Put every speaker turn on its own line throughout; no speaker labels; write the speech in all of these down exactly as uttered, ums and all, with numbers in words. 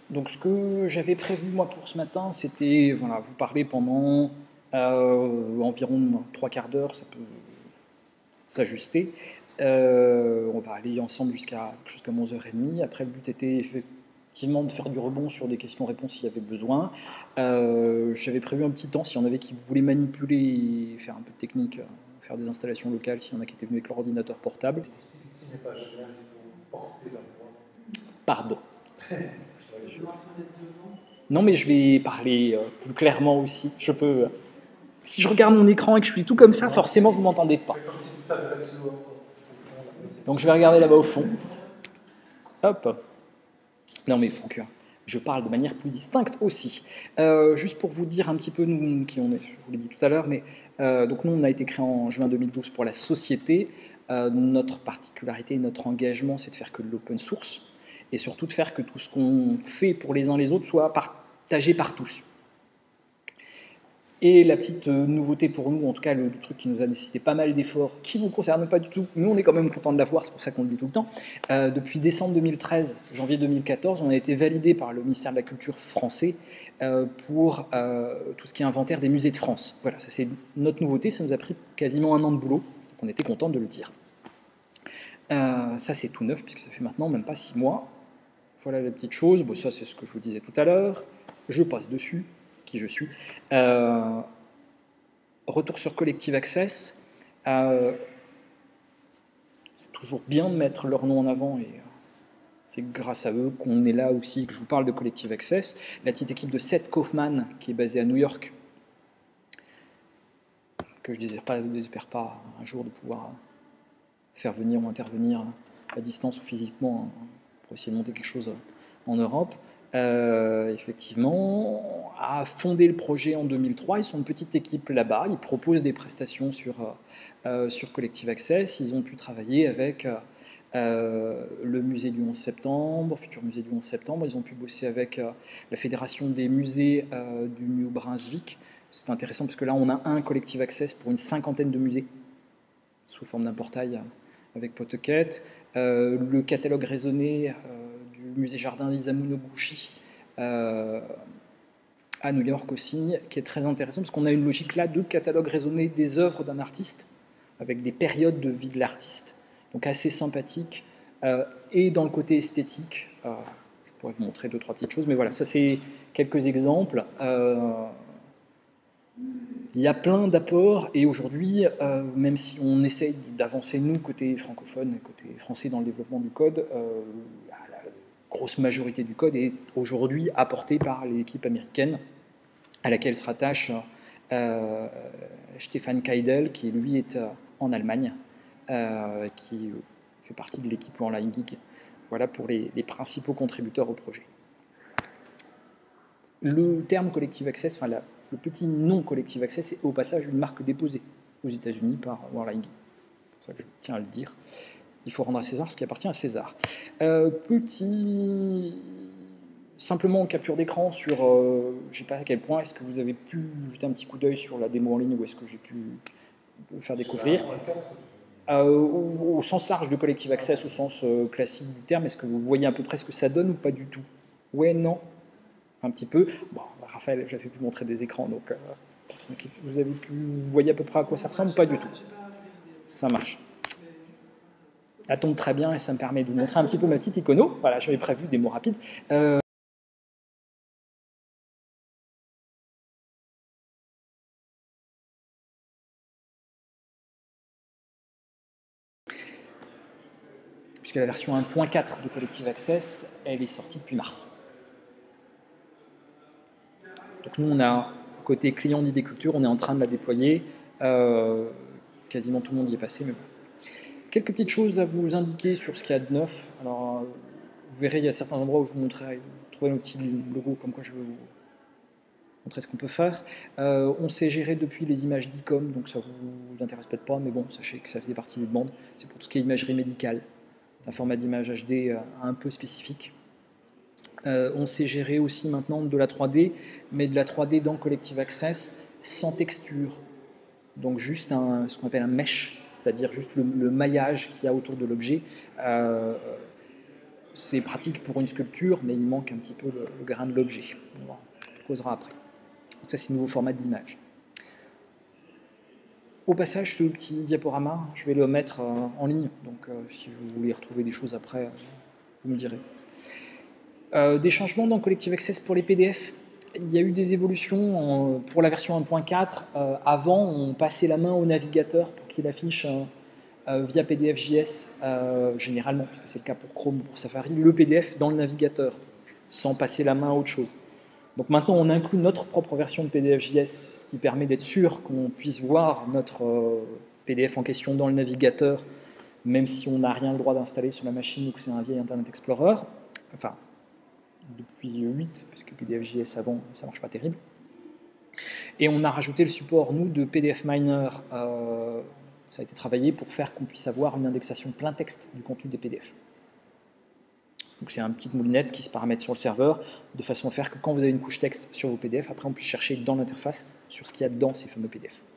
Donc ce que j'avais prévu moi pour ce matin, c'était voilà, vous parler pendant euh, environ trois quarts d'heure, ça peut s'ajuster. Euh, on va aller ensemble jusqu'à jusqu'à onze heures trente. Après, le but était effectivement de faire du rebond sur des questions-réponses s'il y avait besoin. Euh, J'avais prévu un petit temps s'il y en avait qui voulaient manipuler et faire un peu de technique, euh, faire des installations locales, s'il y en a qui étaient venus avec leur ordinateur portable.
Ici n'est pas génial, il faut porter la voix.
Pardon. Non, mais je vais parler euh, plus clairement aussi. Je peux. euh, Si je regarde mon écran et que je suis tout comme ça, forcément vous m'entendez pas.
Comme si tu t'adressais au, au fond.
Donc je vais regarder là-bas au fond. Hop. Non mais Franck, je parle de manière plus distincte aussi. Euh, juste pour vous dire un petit peu nous qui on est, je vous l'ai dit tout à l'heure, mais euh, donc nous on a été créé en juin deux mille douze pour la société. Euh, notre particularité, notre engagement, c'est de faire que de l'open source et surtout de faire que tout ce qu'on fait pour les uns les autres soit partagé par tous. Et la petite nouveauté pour nous, en tout cas le, le truc qui nous a nécessité pas mal d'efforts, qui ne vous concerne pas du tout, mais on est quand même content de l'avoir, c'est pour ça qu'on le dit tout le temps. Euh, depuis décembre deux mille treize, janvier deux mille quatorze, on a été validé par le ministère de la Culture français euh, pour euh, tout ce qui est inventaire des musées de France. Voilà, ça c'est notre nouveauté, ça nous a pris quasiment un an de boulot, donc on était content de le dire. Euh, ça c'est tout neuf, puisque ça fait maintenant même pas six mois. Voilà la petite chose, bon, ça c'est ce que je vous disais tout à l'heure, je passe dessus. Qui je suis. Euh, retour sur Collective Access. Euh, c'est toujours bien de mettre leur nom en avant et euh, c'est grâce à eux qu'on est là aussi, que je vous parle de Collective Access. La petite équipe de Seth Kaufman qui est basée à New York, que je ne désire pas, désespère pas un jour de pouvoir faire venir ou intervenir à distance ou physiquement pour essayer de monter quelque chose en Europe. Euh, effectivement, a fondé le projet en deux mille trois. Ils sont une petite équipe là-bas. Ils proposent des prestations sur, euh, sur Collective Access. Ils ont pu travailler avec euh, le musée du onze septembre, futur musée du onze septembre. Ils ont pu bosser avec euh, la Fédération des musées euh, du New-Brunswick. C'est intéressant parce que là, on a un Collective Access pour une cinquantaine de musées sous forme d'un portail avec Pawtucket. Euh, le catalogue raisonné euh, du musée Jardin d'Isamu Noguchi euh, à New York aussi, qui est très intéressant parce qu'on a une logique là de catalogue raisonné des œuvres d'un artiste avec des périodes de vie de l'artiste, donc assez sympathique. Euh, et dans le côté esthétique, euh, je pourrais vous montrer deux trois petites choses, mais voilà, ça c'est quelques exemples. Euh, Il y a plein d'apports et aujourd'hui, euh, même si on essaye d'avancer nous côté francophone et côté français dans le développement du code, euh, la grosse majorité du code est aujourd'hui apportée par l'équipe américaine à laquelle se rattache euh, Stefan Keidel qui lui est euh, en Allemagne, euh, qui fait partie de l'équipe Online Geek. Voilà pour les, les principaux contributeurs au projet. Le terme Collective Access, enfin la, le petit nom Collective Access est au passage une marque déposée aux États-Unis par Worldline. C'est pour ça que je tiens à le dire. Il faut rendre à César ce qui appartient à César. Euh, petit. Simplement en capture d'écran sur. Euh, je ne sais pas à quel point est-ce que vous avez pu jeter un petit coup d'œil sur la démo en ligne ou est-ce que j'ai pu faire découvrir. Euh, au, au sens large de Collective Access, au sens euh, classique du terme, est-ce que vous voyez à peu près ce que ça donne ou pas du tout? Ouais, non. Un petit peu. Bon, Raphaël, j'avais pu montrer des écrans, donc euh, vous avez pu, vous voyez à peu près à quoi ça ressemble, pas du tout. Ça marche. Ça tombe très bien et ça me permet de vous montrer un petit peu ma petite icono. Voilà, j'avais prévu des mots rapides. Euh, puisque la version un point quatre de Collective Access, elle est sortie depuis mars. Donc nous, on a, côté client d'Idée Culture, on est en train de la déployer. Euh, quasiment tout le monde y est passé, mais bon. Quelques petites choses à vous indiquer sur ce qu'il y a de neuf. Alors, vous verrez, il y a certains endroits où je vous montrerai, vous trouverez nos petits logos, comme quoi je vais vous montrer ce qu'on peut faire. Euh, on sait gérer depuis les images d'I COM, donc ça vous intéresse peut-être pas, mais bon, sachez que ça faisait partie des demandes. C'est pour tout ce qui est imagerie médicale. C'est un format d'image H D euh, un peu spécifique. Euh, on sait gérer aussi maintenant de la trois D, mais de la trois D dans Collective Access sans texture. Donc juste un, ce qu'on appelle un mesh, c'est-à-dire juste le, le maillage qu'il y a autour de l'objet. Euh, c'est pratique pour une sculpture, mais il manque un petit peu le, le grain de l'objet. On en causera après. Donc ça, c'est le nouveau format d'image. Au passage, ce petit diaporama, je vais le mettre euh, en ligne, donc euh, si vous voulez retrouver des choses après, euh, vous me direz. Euh, des changements dans Collective Access pour les P D F. Il y a eu des évolutions en, pour la version un point quatre. Euh, avant, on passait la main au navigateur pour qu'il affiche euh, euh, via P D F J S, euh, généralement, puisque c'est le cas pour Chrome ou pour Safari, le P D F dans le navigateur, sans passer la main à autre chose. Donc maintenant, on inclut notre propre version de P D F J S, ce qui permet d'être sûr qu'on puisse voir notre euh, P D F en question dans le navigateur, même si on n'a rien le droit d'installer sur la machine ou que c'est un vieil Internet Explorer. Enfin, depuis huit, puisque P D F J S avant, ça ne marche pas terrible. Et on a rajouté le support, nous, de P D F Miner. Euh, ça a été travaillé pour faire qu'on puisse avoir une indexation plein texte du contenu des P D F. Donc c'est une petite moulinette qui se paramètre sur le serveur, de façon à faire que quand vous avez une couche texte sur vos P D F, après on puisse chercher dans l'interface sur ce qu'il y a dans ces fameux P D F.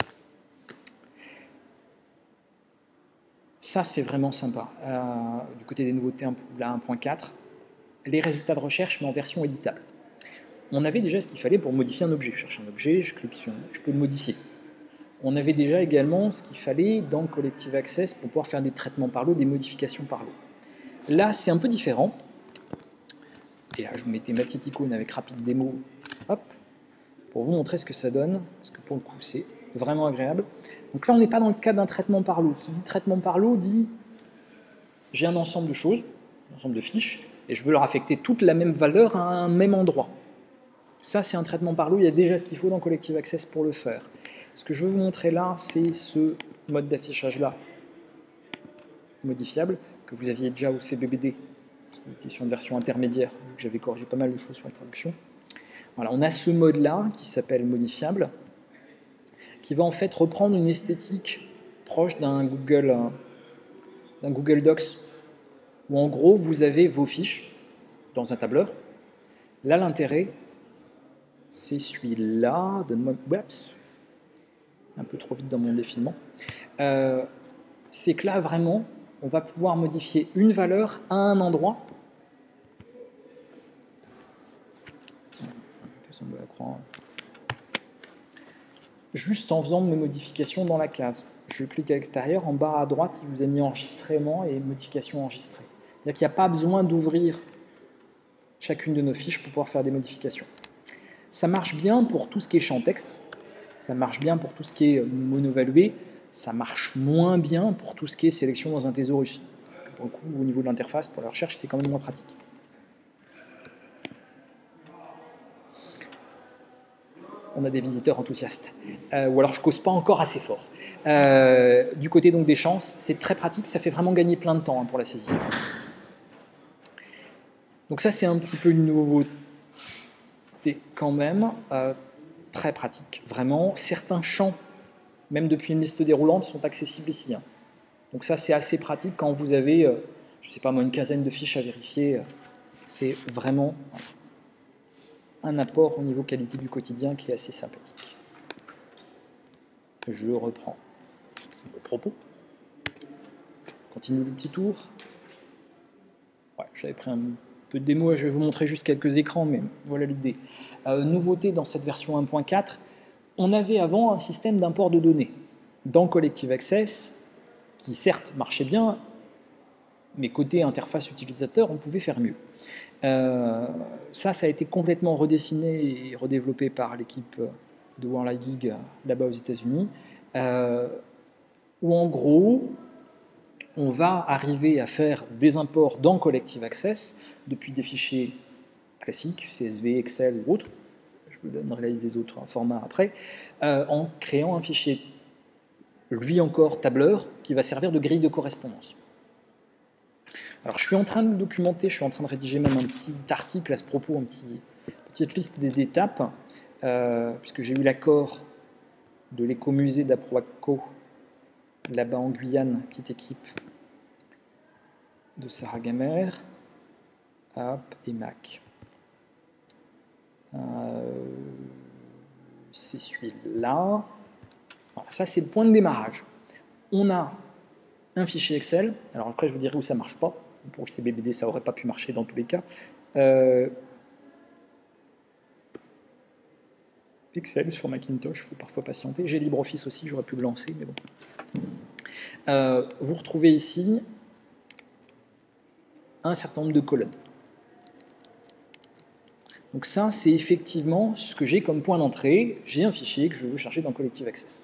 Ça, c'est vraiment sympa. Euh, du côté des nouveautés, la un point quatre, les résultats de recherche, mais en version éditable. On avait déjà ce qu'il fallait pour modifier un objet. Je cherche un objet, je clique sur, je peux le modifier. On avait déjà également ce qu'il fallait dans Collective Access pour pouvoir faire des traitements par l'eau, des modifications par l'eau. Là, c'est un peu différent. Et là, je vous mettais ma petite icône avec rapide démo, hop, pour vous montrer ce que ça donne, parce que pour le coup, c'est vraiment agréable. Donc là, on n'est pas dans le cas d'un traitement par l'eau. Qui dit traitement par l'eau dit j'ai un ensemble de choses, un ensemble de fiches, et je veux leur affecter toute la même valeur à un même endroit. Ça, c'est un traitement par l'eau. Il y a déjà ce qu'il faut dans Collective Access pour le faire. Ce que je veux vous montrer là, c'est ce mode d'affichage-là, modifiable, que vous aviez déjà au C B B D, parce que vous étiez sur une version intermédiaire, vu que j'avais corrigé pas mal de choses sur la traduction. Voilà, on a ce mode-là, qui s'appelle modifiable, qui va en fait reprendre une esthétique proche d'un Google, d'un Google Docs, où en gros, vous avez vos fiches dans un tableur. Là, l'intérêt, c'est celui-là. Donne-moi... Oups, un peu trop vite dans mon défilement. Euh, c'est que là, vraiment, on va pouvoir modifier une valeur à un endroit. Juste en faisant mes modifications dans la case. Je clique à l'extérieur, en bas à droite, il vous a mis enregistrement et modification enregistrée. C'est-à-dire qu'il n'y a pas besoin d'ouvrir chacune de nos fiches pour pouvoir faire des modifications. Ça marche bien pour tout ce qui est champ texte, ça marche bien pour tout ce qui est monovalué, ça marche moins bien pour tout ce qui est sélection dans un thésaurus. Pour le coup, au niveau de l'interface, pour la recherche, c'est quand même moins pratique. On a des visiteurs enthousiastes. Euh, ou alors je cause pas encore assez fort. Euh, du côté donc des chances, c'est très pratique, ça fait vraiment gagner plein de temps hein, pour la saisie. Donc ça, c'est un petit peu une nouveauté quand même, euh, très pratique. Vraiment, certains champs, même depuis une liste déroulante, sont accessibles ici. Hein. Donc ça, c'est assez pratique quand vous avez, euh, je ne sais pas moi, une quinzaine de fiches à vérifier. Euh, c'est vraiment un apport au niveau qualité du quotidien qui est assez sympathique. Je reprends le propos. Continue le petit tour. Ouais, j'avais pris un peu de démo, je vais vous montrer juste quelques écrans, mais voilà l'idée. Euh, nouveauté dans cette version un point quatre, on avait avant un système d'import de données dans Collective Access, qui certes marchait bien, mais côté interface utilisateur, on pouvait faire mieux. Euh, ça, ça a été complètement redessiné et redéveloppé par l'équipe de WorldIDig là-bas aux États-Unis, euh, où en gros, on va arriver à faire des imports dans Collective Access depuis des fichiers classiques, C S V, Excel ou autres, je vous donnerai la liste des autres formats après, euh, en créant un fichier, lui encore tableur, qui va servir de grille de correspondance. Alors je suis en train de documenter, je suis en train de rédiger même un petit article à ce propos, une petit, petite liste des étapes, euh, puisque j'ai eu l'accord de l'écomusée d'Aproaco, là-bas en Guyane, petite équipe de Sarah Gamer, hop, et Mac. Euh, c'est celui-là. Voilà, ça c'est le point de démarrage. On a un fichier Excel, alors après je vous dirai où ça ne marche pas, Pour le C B B D, ça n'aurait pas pu marcher dans tous les cas. Euh, Excel sur Macintosh, il faut parfois patienter. J'ai LibreOffice aussi, j'aurais pu le lancer, mais bon. Euh, vous retrouvez ici un certain nombre de colonnes. Donc ça, c'est effectivement ce que j'ai comme point d'entrée. J'ai un fichier que je veux chercher dans Collective Access.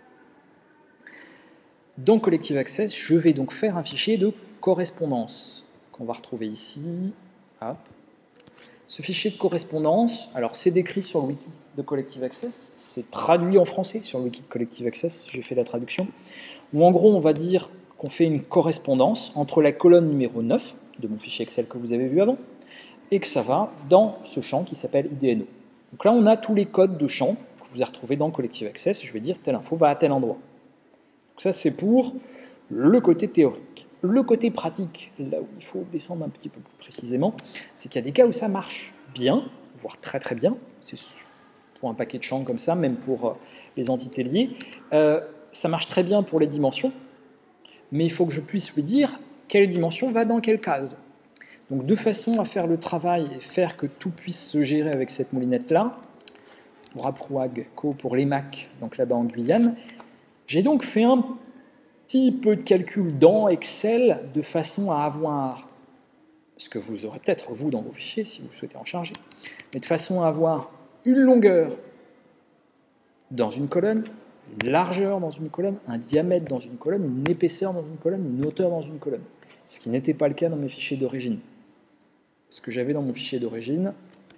Dans Collective Access, je vais donc faire un fichier de correspondance qu'on va retrouver ici. Hop. Ce fichier de correspondance, alors c'est décrit sur le wiki de Collective Access, c'est traduit en français sur le wiki de Collective Access, j'ai fait la traduction, où en gros on va dire qu'on fait une correspondance entre la colonne numéro neuf de mon fichier Excel que vous avez vu avant, et que ça va dans ce champ qui s'appelle I D N O. Donc là on a tous les codes de champ que vous avez retrouvés dans Collective Access, je vais dire telle info va à tel endroit. Donc ça c'est pour le côté théorique. Le côté pratique, là où il faut descendre un petit peu plus précisément, c'est qu'il y a des cas où ça marche bien, voire très très bien, c'est pour un paquet de champs comme ça, même pour les entités liées. Euh, ça marche très bien pour les dimensions, mais il faut que je puisse lui dire quelle dimension va dans quelle case. Donc de façon à faire le travail et faire que tout puisse se gérer avec cette moulinette-là, pour Aprouag Co pour les Mac, donc là-bas en Guyane, j'ai donc fait un petit peu de calcul dans Excel de façon à avoir, ce que vous aurez peut-être vous dans vos fichiers si vous souhaitez en charger, mais de façon à avoir une longueur dans une colonne, une largeur dans une colonne, un diamètre dans une colonne, une épaisseur dans une colonne, une hauteur dans une colonne. Ce qui n'était pas le cas dans mes fichiers d'origine. Ce que j'avais dans mon fichier d'origine,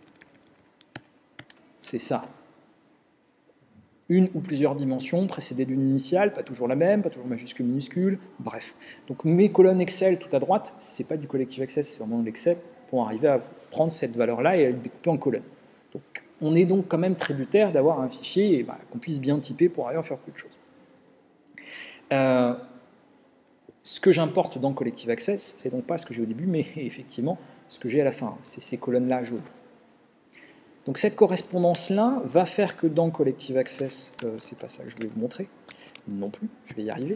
c'est ça. Une ou plusieurs dimensions précédées d'une initiale, pas toujours la même, pas toujours majuscule, minuscule, bref. Donc mes colonnes Excel tout à droite, c'est pas du Collective Access, c'est vraiment de l'Excel, pour arriver à prendre cette valeur-là et à le découper en colonnes. Donc on est donc quand même tributaire d'avoir un fichier et bah, qu'on puisse bien typer pour arriver à faire beaucoup de choses. Euh, ce que j'importe dans Collective Access, c'est donc pas ce que j'ai au début, mais effectivement ce que j'ai à la fin, c'est ces colonnes-là jaunes. Donc cette correspondance-là va faire que dans Collective Access, euh, c'est pas ça que je voulais vous montrer, non plus, je vais y arriver,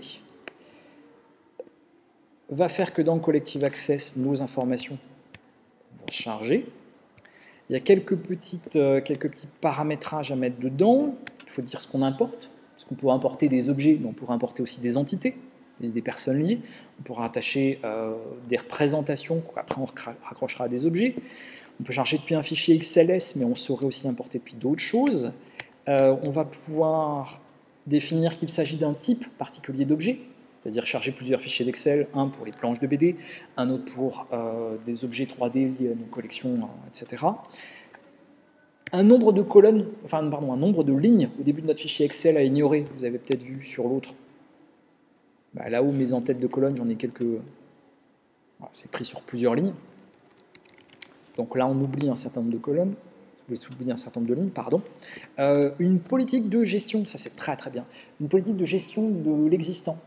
va faire que dans Collective Access, nos informations vont se charger. Il y a quelques, petites, euh, quelques petits paramétrages à mettre dedans, il faut dire ce qu'on importe, parce qu'on peut importer des objets, mais on pourra importer aussi des entités, des personnes liées, on pourra attacher euh, des représentations, après on raccrochera à des objets. On peut charger depuis un fichier X L S, mais on saurait aussi importer depuis d'autres choses. Euh, on va pouvoir définir qu'il s'agit d'un type particulier d'objet, c'est-à-dire charger plusieurs fichiers d'Excel, un pour les planches de B D, un autre pour euh, des objets trois D liés à nos collections, euh, et cetera. Un nombre de colonnes, enfin pardon, un nombre de lignes au début de notre fichier Excel à ignorer. Vous avez peut-être vu sur l'autre. Bah, là-haut, mes en-têtes de colonnes, j'en ai quelques. Voilà, c'est pris sur plusieurs lignes. Donc là, on oublie un certain nombre de colonnes, on oublie un certain nombre de lignes, pardon. Euh, une politique de gestion, ça c'est très très bien, une politique de gestion de l'existant.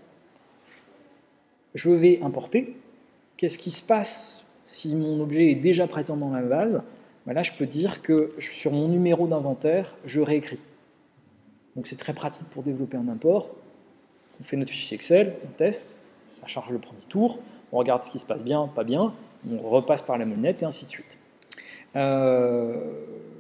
Je vais importer, qu'est-ce qui se passe si mon objet est déjà présent dans la base? Ben là, je peux dire que sur mon numéro d'inventaire, je réécris. Donc c'est très pratique pour développer un import. On fait notre fichier Excel, on teste, ça charge le premier tour, on regarde ce qui se passe bien, pas bien, on repasse par la monnette et ainsi de suite. Euh...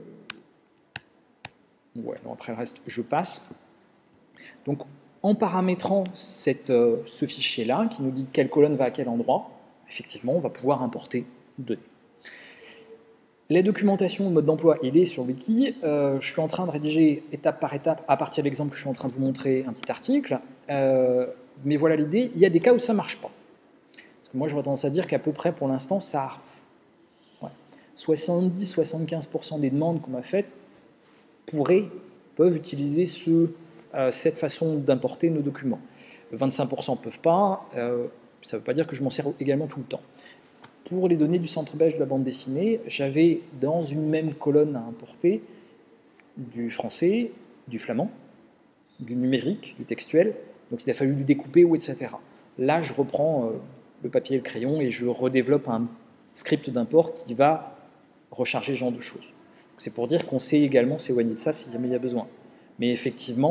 Ouais, non, après le reste, je passe. Donc, en paramétrant cette, euh, ce fichier-là, qui nous dit quelle colonne va à quel endroit, effectivement, on va pouvoir importer données. La documentation, le mode d'emploi, il est sur le wiki. Euh, je suis en train de rédiger étape par étape, à partir de l'exemple que je suis en train de vous montrer, un petit article. Euh, mais voilà l'idée, il y a des cas où ça ne marche pas. Parce que moi, j'aurais tendance à dire qu'à peu près, pour l'instant, ça ouais, soixante-dix à soixante-quinze pour cent des demandes qu'on m'a faites pourraient, peuvent utiliser ce, euh, cette façon d'importer nos documents. vingt-cinq pour cent ne peuvent pas, euh, ça ne veut pas dire que je m'en sers également tout le temps. Pour les données du centre belge de la bande dessinée, j'avais dans une même colonne à importer du français, du flamand, du numérique, du textuel, donc il a fallu le découper, ou et cetera. Là, je reprends euh, le papier et le crayon et je redéveloppe un script d'import qui va recharger ce genre de choses. C'est pour dire qu'on sait également s'éloigner de ça si jamais il y a besoin. Mais effectivement,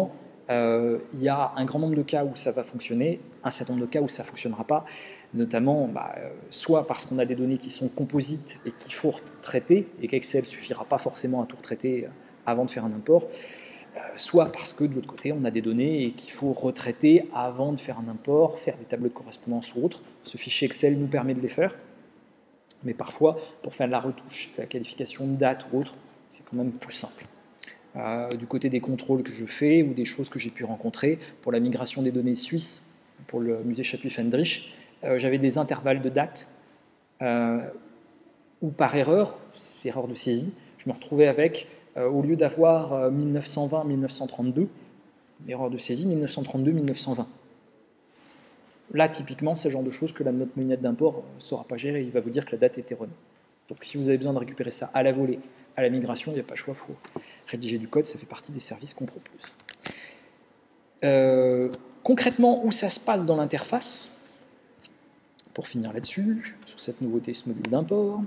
Euh, il y a un grand nombre de cas où ça va fonctionner, un certain nombre de cas où ça ne fonctionnera pas, notamment bah, euh, soit parce qu'on a des données qui sont composites et qu'il faut traiter, et qu'Excel ne suffira pas forcément à tout retraiter avant de faire un import, euh, soit parce que de l'autre côté, on a des données et qu'il faut retraiter avant de faire un import, faire des tableaux de correspondance ou autre. Ce fichier Excel nous permet de les faire, mais parfois, pour faire de la retouche, de la qualification de date ou autre, c'est quand même plus simple. Euh, du côté des contrôles que je fais ou des choses que j'ai pu rencontrer, pour la migration des données suisses, pour le musée Chapuis-Fendrich, euh, j'avais des intervalles de date euh, où par erreur, erreur de saisie, je me retrouvais avec, euh, au lieu d'avoir euh, mille neuf cent vingt mille neuf cent trente-deux, erreur de saisie mille neuf cent trente-deux mille neuf cent vingt. Là, typiquement, c'est le genre de choses que la note moulinette d'import ne saura pas gérer. Il va vous dire que la date est erronée. Donc, si vous avez besoin de récupérer ça à la volée, à la migration, il n'y a pas le choix, il faut rédiger du code, ça fait partie des services qu'on propose. Euh, concrètement, où ça se passe dans l'interface, pour finir là-dessus, sur cette nouveauté, ce module d'import.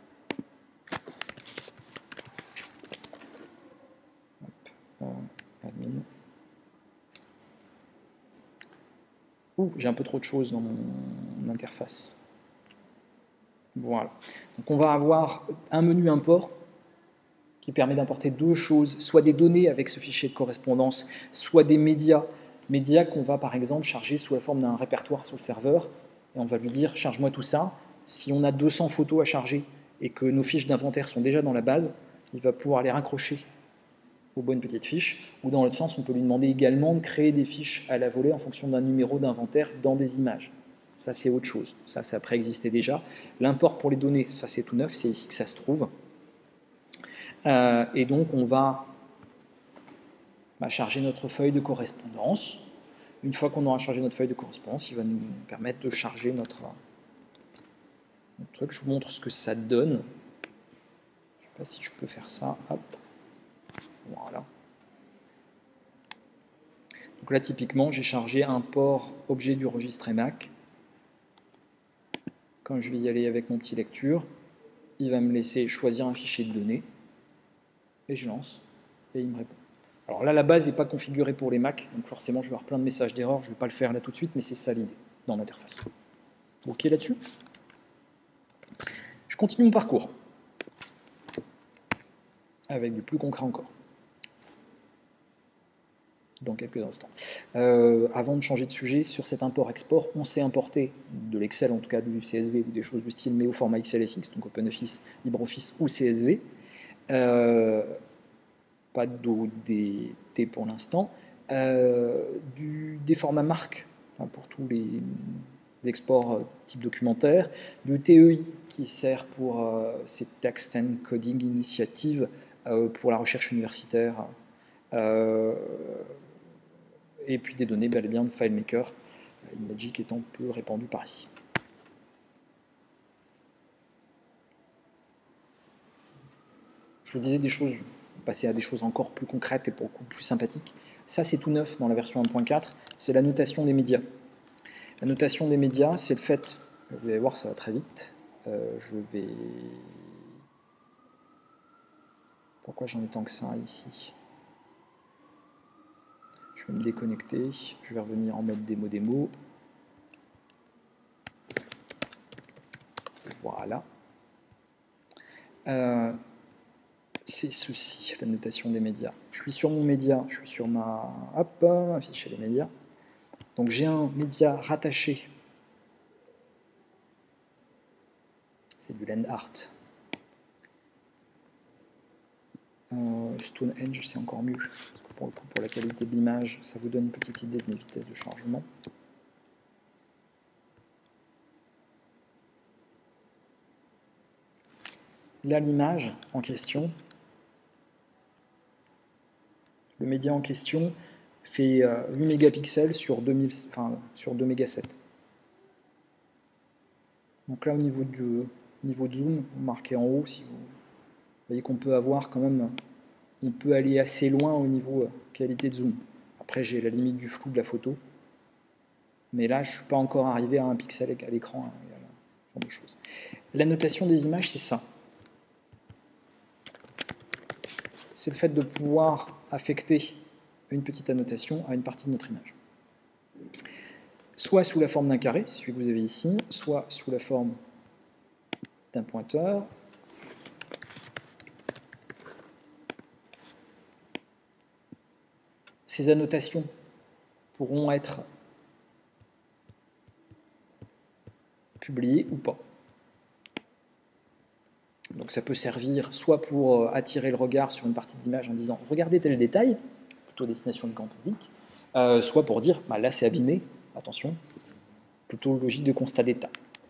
Admin. Ouh, j'ai un peu trop de choses dans mon interface. Voilà. Donc on va avoir un menu import qui permet d'importer deux choses, soit des données avec ce fichier de correspondance, soit des médias, médias qu'on va par exemple charger sous la forme d'un répertoire sur le serveur, et on va lui dire charge-moi tout ça. Si on a deux cents photos à charger et que nos fiches d'inventaire sont déjà dans la base, il va pouvoir les raccrocher aux bonnes petites fiches, ou dans l'autre sens, on peut lui demander également de créer des fiches à la volée en fonction d'un numéro d'inventaire dans des images. Ça, c'est autre chose. Ça, ça préexistait déjà. L'import pour les données, ça, c'est tout neuf. C'est ici que ça se trouve. Euh, et donc, on va bah, charger notre feuille de correspondance. Une fois qu'on aura chargé notre feuille de correspondance, il va nous permettre de charger notre, notre truc. Je vous montre ce que ça donne. Je ne sais pas si je peux faire ça. Hop. Voilà. Donc là, typiquement, j'ai chargé un port objet du registre E M A C. Quand je vais y aller avec mon petit lecture, il va me laisser choisir un fichier de données, et je lance, et il me répond. Alors là, la base n'est pas configurée pour les Mac, donc forcément, je vais avoir plein de messages d'erreur, je ne vais pas le faire là tout de suite, mais c'est ça l'idée, dans l'interface. OK là-dessus? Je continue mon parcours, avec du plus concret encore. Dans quelques instants. Euh, avant de changer de sujet, sur cet import-export, on sait importer de l'Excel, en tout cas du C S V ou des choses du style, mais au format X L S X, donc OpenOffice, LibreOffice ou C S V. Euh, pas d'O D T pour l'instant. Euh, des formats marques, hein, pour tous les exports euh, type documentaire. Du T E I, qui sert pour euh, ces Text and Coding Initiative euh, pour la recherche universitaire. Euh, et puis des données bel et bien de FileMaker, InMagic étant peu répandu par ici. Je vous disais des choses, passer à des choses encore plus concrètes et beaucoup plus sympathiques. Ça, c'est tout neuf dans la version un point quatre, c'est la notation des médias. La notation des médias, c'est le fait, vous allez voir, ça va très vite. Euh, je vais... Pourquoi j'en ai tant que ça ici ? Je vais me déconnecter, je vais revenir en mode démo démo. Voilà. Euh, c'est ceci, la notation des médias. Je suis sur mon média, je suis sur ma... Hop, afficher les médias. Donc j'ai un média rattaché. C'est du land art. Euh, Stonehenge, c'est encore mieux. Pour, pour la qualité de l'image, ça vous donne une petite idée de mes vitesses de chargement. Là, l'image en question, le média en question fait euh, huit mégapixels sur, deux mille, enfin, sur deux méga sept. Donc là, au niveau, du, niveau de zoom, marqué en haut, si vous voyez qu'on peut avoir quand même, on peut aller assez loin au niveau euh, qualité de zoom. Après, j'ai la limite du flou de la photo. Mais là, je ne suis pas encore arrivé à un pixel à l'écran. Hein, ce genre de choses. La notation des images, c'est ça. C'est le fait de pouvoir affecter une petite annotation à une partie de notre image. Soit sous la forme d'un carré, c'est celui que vous avez ici, soit sous la forme d'un pointeur. Ces annotations pourront être publiées ou pas. Donc ça peut servir soit pour attirer le regard sur une partie de l'image en disant « regardez tel détail », plutôt à destination du grand public, euh, soit pour dire bah, « là c'est abîmé, attention », plutôt logique de constat d'état.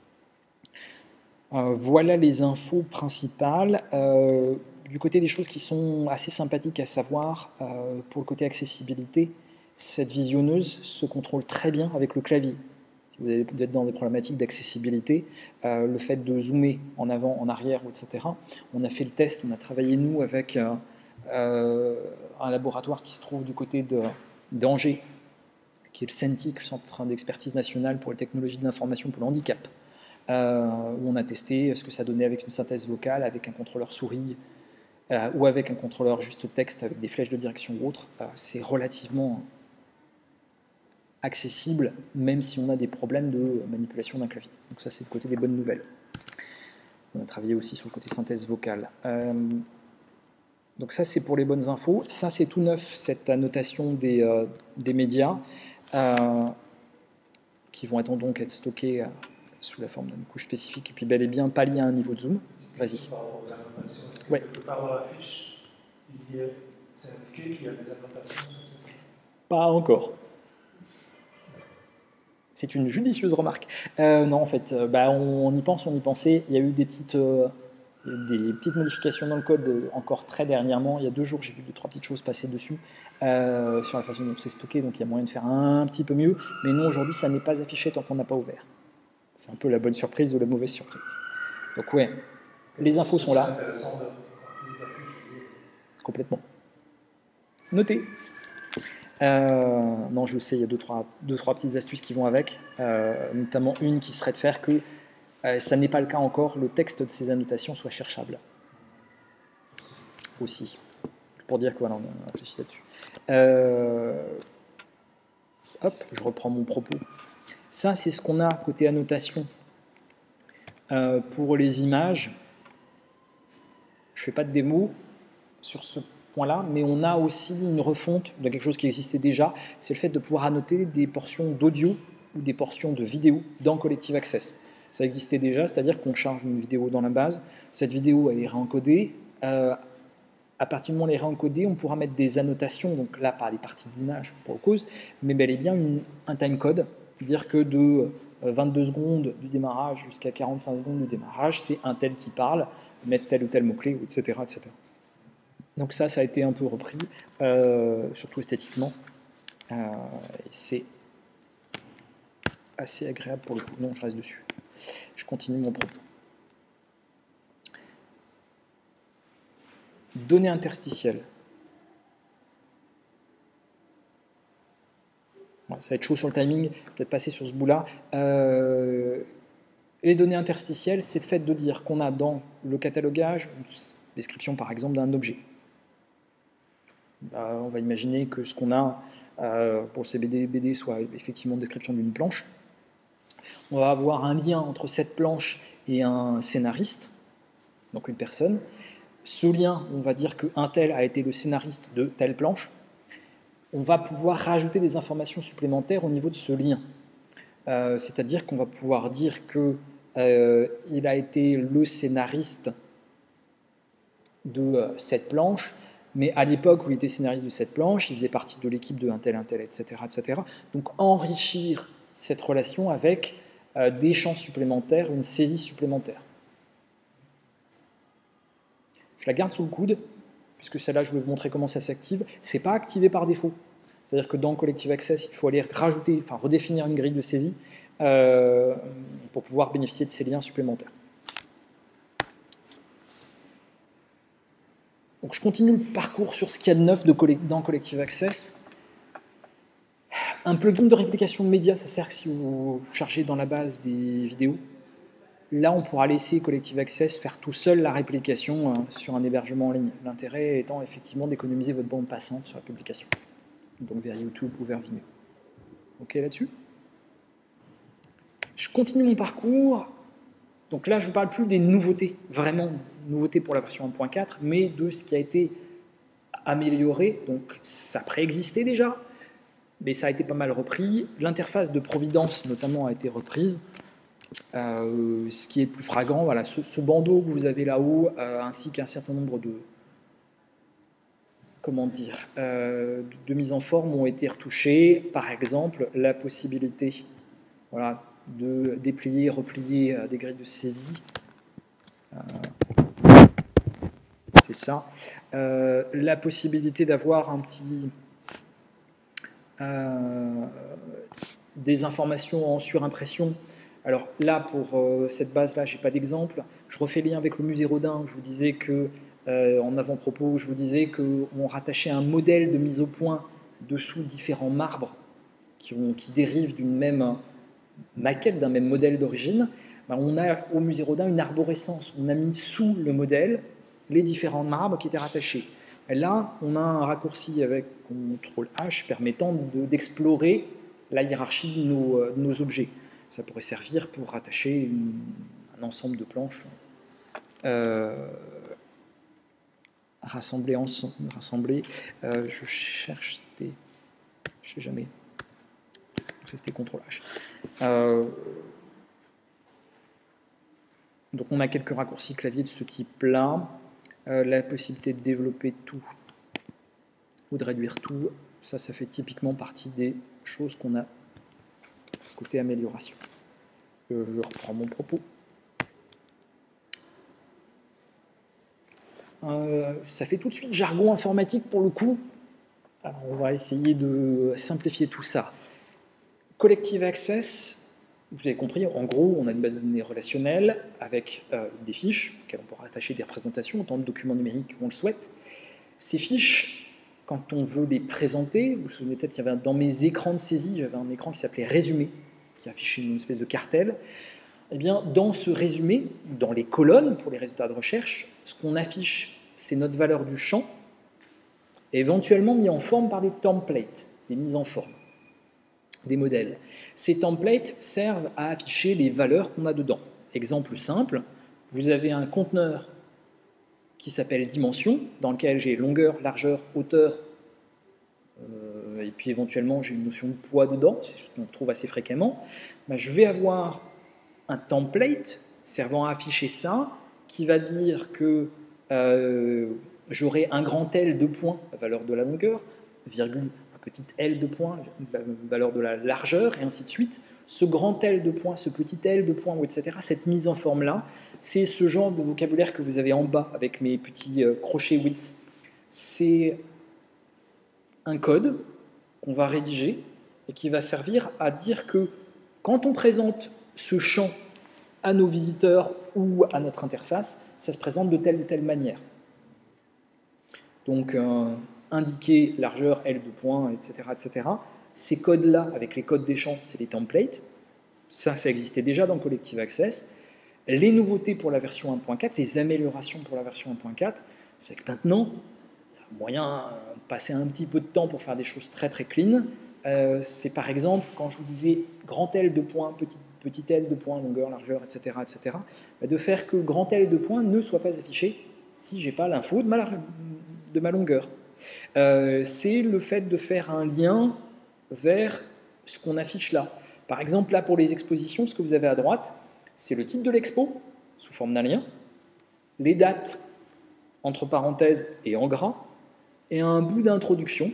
Euh, voilà les infos principales. Euh, du côté des choses qui sont assez sympathiques à savoir, euh, pour le côté accessibilité, cette visionneuse se contrôle très bien avec le clavier. Si vous êtes dans des problématiques d'accessibilité, euh, le fait de zoomer en avant, en arrière, et cetera. On a fait le test, on a travaillé nous avec euh, euh, un laboratoire qui se trouve du côté d'Angers, qui est le CENTIC, le Centre d'expertise nationale pour les technologies de l'information pour le handicap, euh, où on a testé ce que ça donnait avec une synthèse vocale, avec un contrôleur souris, euh, ou avec un contrôleur juste texte avec des flèches de direction ou autre. Euh, c'est relativement accessible, même si on a des problèmes de manipulation d'un clavier. Donc ça, c'est le côté des bonnes nouvelles. On a travaillé aussi sur le côté synthèse vocale. Euh, donc ça, c'est pour les bonnes infos. Ça, c'est tout neuf, cette annotation des, euh, des médias, euh, qui vont être, donc être stockés euh, sous la forme d'une couche spécifique, et puis bel et bien pas lié à un niveau de zoom. Vas-y.
Ouais. Quelque part dans la fiche, c'est indiqué qu'il y a des annotations.
Pas encore. C'est une judicieuse remarque. Euh, non, en fait, euh, bah, on, on y pense, on y pensait. Il y a eu des petites, euh, des petites modifications dans le code euh, encore très dernièrement. Il y a deux jours, j'ai vu deux, trois petites choses passer dessus euh, sur la façon dont c'est stocké. Donc il y a moyen de faire un petit peu mieux. Mais non, aujourd'hui, ça n'est pas affiché tant qu'on n'a pas ouvert. C'est un peu la bonne surprise ou la mauvaise surprise. Donc ouais, les infos sont là. Complètement. Notez. Euh, non, je le sais, il y a deux trois, deux, trois petites astuces qui vont avec, euh, notamment une qui serait de faire que, euh, ça n'est pas le cas encore, le texte de ces annotations soit cherchable. Aussi. Pour dire que voilà, on a réfléchi là-dessus. Euh, hop, je reprends mon propos. Ça, c'est ce qu'on a côté annotation euh, pour les images. Je ne fais pas de démo sur ce point-là, mais on a aussi une refonte de quelque chose qui existait déjà, c'est le fait de pouvoir annoter des portions d'audio ou des portions de vidéo dans Collective Access. Ça existait déjà, c'est-à-dire qu'on charge une vidéo dans la base, cette vidéo elle est réencodée, euh, à partir du moment où elle est réencodée, on pourra mettre des annotations, donc là pas des parties d'image pour cause, mais bel et bien une, un timecode, dire que de vingt-deux secondes du démarrage jusqu'à quarante-cinq secondes du démarrage, c'est un tel qui parle, mettre tel ou tel mot-clé, et cetera, et cetera. Donc ça, ça a été un peu repris, euh, surtout esthétiquement. Euh, c'est assez agréable pour le coup. Non, je reste dessus. Je continue mon propos. Données interstitielles. Bon, ça va être chaud sur le timing, peut-être passer sur ce bout-là. Euh, les données interstitielles, c'est le fait de dire qu'on a dans le catalogage une description par exemple d'un objet. Euh, on va imaginer que ce qu'on a euh, pour le C B D B D soit effectivement une description d'une planche. On va avoir un lien entre cette planche et un scénariste, donc une personne. Ce lien, on va dire qu'un tel a été le scénariste de telle planche. On va pouvoir rajouter des informations supplémentaires au niveau de ce lien. Euh, C'est-à-dire qu'on va pouvoir dire qu'il euh, a été le scénariste de euh, cette planche, mais à l'époque où il était scénariste de cette planche, il faisait partie de l'équipe de un tel, un tel, et cetera, et cetera. Donc enrichir cette relation avec euh, des champs supplémentaires, une saisie supplémentaire. Je la garde sous le coude, puisque celle-là, je vais vous montrer comment ça s'active. Ce n'est pas activé par défaut. C'est-à-dire que dans Collective Access, il faut aller rajouter, enfin redéfinir une grille de saisie euh, pour pouvoir bénéficier de ces liens supplémentaires. Donc je continue le parcours sur ce qu'il y a de neuf de dans Collective Access. Un plugin de réplication de médias, ça sert si vous chargez dans la base des vidéos. Là, on pourra laisser Collective Access faire tout seul la réplication euh, sur un hébergement en ligne. L'intérêt étant effectivement d'économiser votre bande passante sur la publication. donc vers YouTube ou vers Vimeo. Ok là-dessus? Je continue mon parcours. Donc là, je ne vous parle plus des nouveautés, vraiment nouveautés pour la version un point quatre, mais de ce qui a été amélioré. Donc ça préexistait déjà, mais ça a été pas mal repris. L'interface de Providence, notamment, a été reprise. Euh, ce qui est plus flagrant, voilà, ce, ce bandeau que vous avez là-haut, euh, ainsi qu'un certain nombre de, comment dire, euh, de mises en forme ont été retouchées. Par exemple, la possibilité, voilà, de déplier, replier euh, des grilles de saisie. Euh, c'est ça. Euh, la possibilité d'avoir un petit... Euh, des informations en surimpression. Alors là, pour euh, cette base-là, je n'ai pas d'exemple. Je refais lien avec le musée Rodin, où je vous disais que, euh, en avant-propos, je vous disais qu'on rattachait un modèle de mise au point dessous différents marbres qui, ont, qui dérivent d'une même maquette, d'un même modèle d'origine. Ben, on a au musée Rodin une arborescence. On a mis sous le modèle les différents marbres qui étaient rattachés. Et là, on a un raccourci avec contrôle H permettant d'explorer la hiérarchie de nos, de nos objets. Ça pourrait servir pour rattacher une, un ensemble de planches euh, rassemblées ensemble. Rassemblées. Euh, je cherche des... Je ne sais jamais. C'était contrôle H. Euh, donc on a quelques raccourcis clavier de ce type-là. Euh, la possibilité de développer tout ou de réduire tout, ça, ça fait typiquement partie des choses qu'on a côté amélioration. Euh, je reprends mon propos. Euh, ça fait tout de suite jargon informatique pour le coup. Alors, on va essayer de simplifier tout ça. Collective Access, vous avez compris, en gros, on a une base de données relationnelle avec euh, des fiches, auxquelles on pourra attacher des représentations, autant de documents numériques qu'on le souhaite. Ces fiches, quand on veut les présenter, vous vous souvenez peut-être qu'il y avait dans mes écrans de saisie, j'avais un écran qui s'appelait Résumé, qui affichait une espèce de cartel. Eh bien, dans ce résumé, dans les colonnes pour les résultats de recherche, ce qu'on affiche, c'est notre valeur du champ, éventuellement mis en forme par des templates, des mises en forme, des modèles. Ces templates servent à afficher les valeurs qu'on a dedans. Exemple simple, vous avez un conteneur qui s'appelle dimension, dans lequel j'ai longueur, largeur, hauteur, euh, et puis éventuellement j'ai une notion de poids dedans, c'est ce qu'on trouve assez fréquemment. Ben, je vais avoir un template servant à afficher ça, qui va dire que euh, j'aurai un grand L de points, la valeur de la longueur, virgule, un petit L de points, la valeur de la largeur, et ainsi de suite. Ce grand L de points, ce petit L de points, et cetera, cette mise en forme-là, c'est ce genre de vocabulaire que vous avez en bas avec mes petits euh, crochets width. C'est un code qu'on va rédiger et qui va servir à dire que quand on présente ce champ à nos visiteurs ou à notre interface, ça se présente de telle ou telle manière. Donc, euh, indiquer largeur, L de points, et cetera, et cetera. Ces codes-là, avec les codes des champs, c'est les templates. Ça, ça existait déjà dans Collective Access. Les nouveautés pour la version un point quatre, les améliorations pour la version un point quatre, c'est que maintenant, il y a moyen de passer un petit peu de temps pour faire des choses très très clean. Euh, c'est par exemple, quand je vous disais grand L de points, petit, petit L de points, longueur, largeur, et cetera, et cetera, de faire que grand L de points ne soit pas affiché si je n'ai pas l'info de ma, de ma longueur. Euh, c'est le fait de faire un lien vers ce qu'on affiche là. Par exemple, là, pour les expositions, ce que vous avez à droite, c'est le titre de l'expo, sous forme d'un lien, les dates, entre parenthèses et en gras, et un bout d'introduction.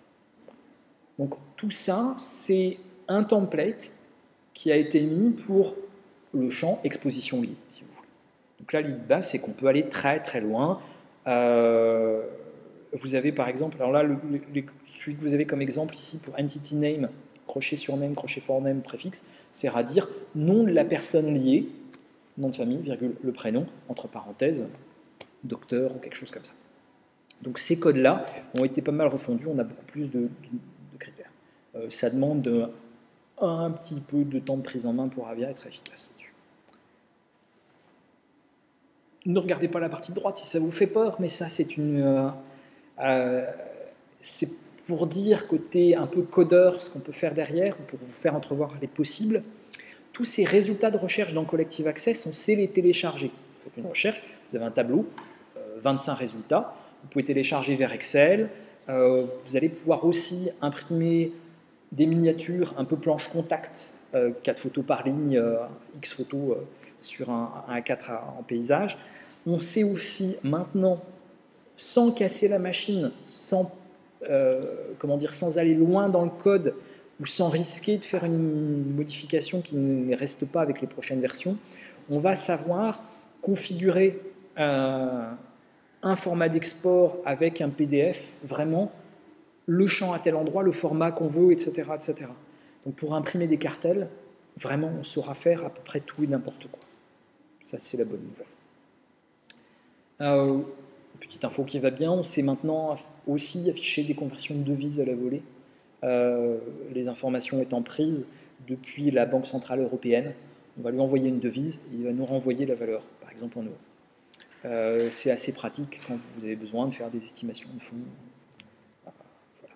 Donc, tout ça, c'est un template qui a été mis pour le champ exposition liée, si vous voulez. Donc là, l'idée de base, c'est qu'on peut aller très très loin. Euh, vous avez par exemple, alors là, le, le, celui que vous avez comme exemple ici pour entity name, crochet sur name, crochet for name, préfixe, sert à dire nom de la personne liée, nom de famille, virgule, le prénom, entre parenthèses, docteur ou quelque chose comme ça. Donc ces codes-là ont été pas mal refondus, on a beaucoup plus de, de, de critères. Euh, ça demande de, un petit peu de temps de prise en main pour Avia être efficace là-dessus. Ne regardez pas la partie droite si ça vous fait peur, mais ça c'est une... Euh, euh, c'est pour dire côté un peu codeur ce qu'on peut faire derrière, pour vous faire entrevoir les possibles, tous ces résultats de recherche dans Collective Access, on sait les télécharger. Vous faites une recherche, vous avez un tableau, euh, vingt-cinq résultats, vous pouvez télécharger vers Excel, euh, vous allez pouvoir aussi imprimer des miniatures un peu planche contact, euh, quatre photos par ligne, euh, X photos euh, sur un, un A quatre en paysage. On sait aussi maintenant, sans casser la machine, sans, euh, comment dire, sans aller loin dans le code, ou sans risquer de faire une modification qui ne reste pas avec les prochaines versions, on va savoir configurer euh, un format d'export avec un P D F, vraiment le champ à tel endroit, le format qu'on veut, et cetera, et cetera. Donc pour imprimer des cartels, vraiment on saura faire à peu près tout et n'importe quoi. Ça c'est la bonne nouvelle. Euh, petite info qui va bien, on sait maintenant aussi afficher des conversions de devises à la volée. Euh, les informations étant prises depuis la Banque Centrale Européenne, on va lui envoyer une devise et il va nous renvoyer la valeur, par exemple en euros. Euh, c'est assez pratique quand vous avez besoin de faire des estimations de fonds. Voilà.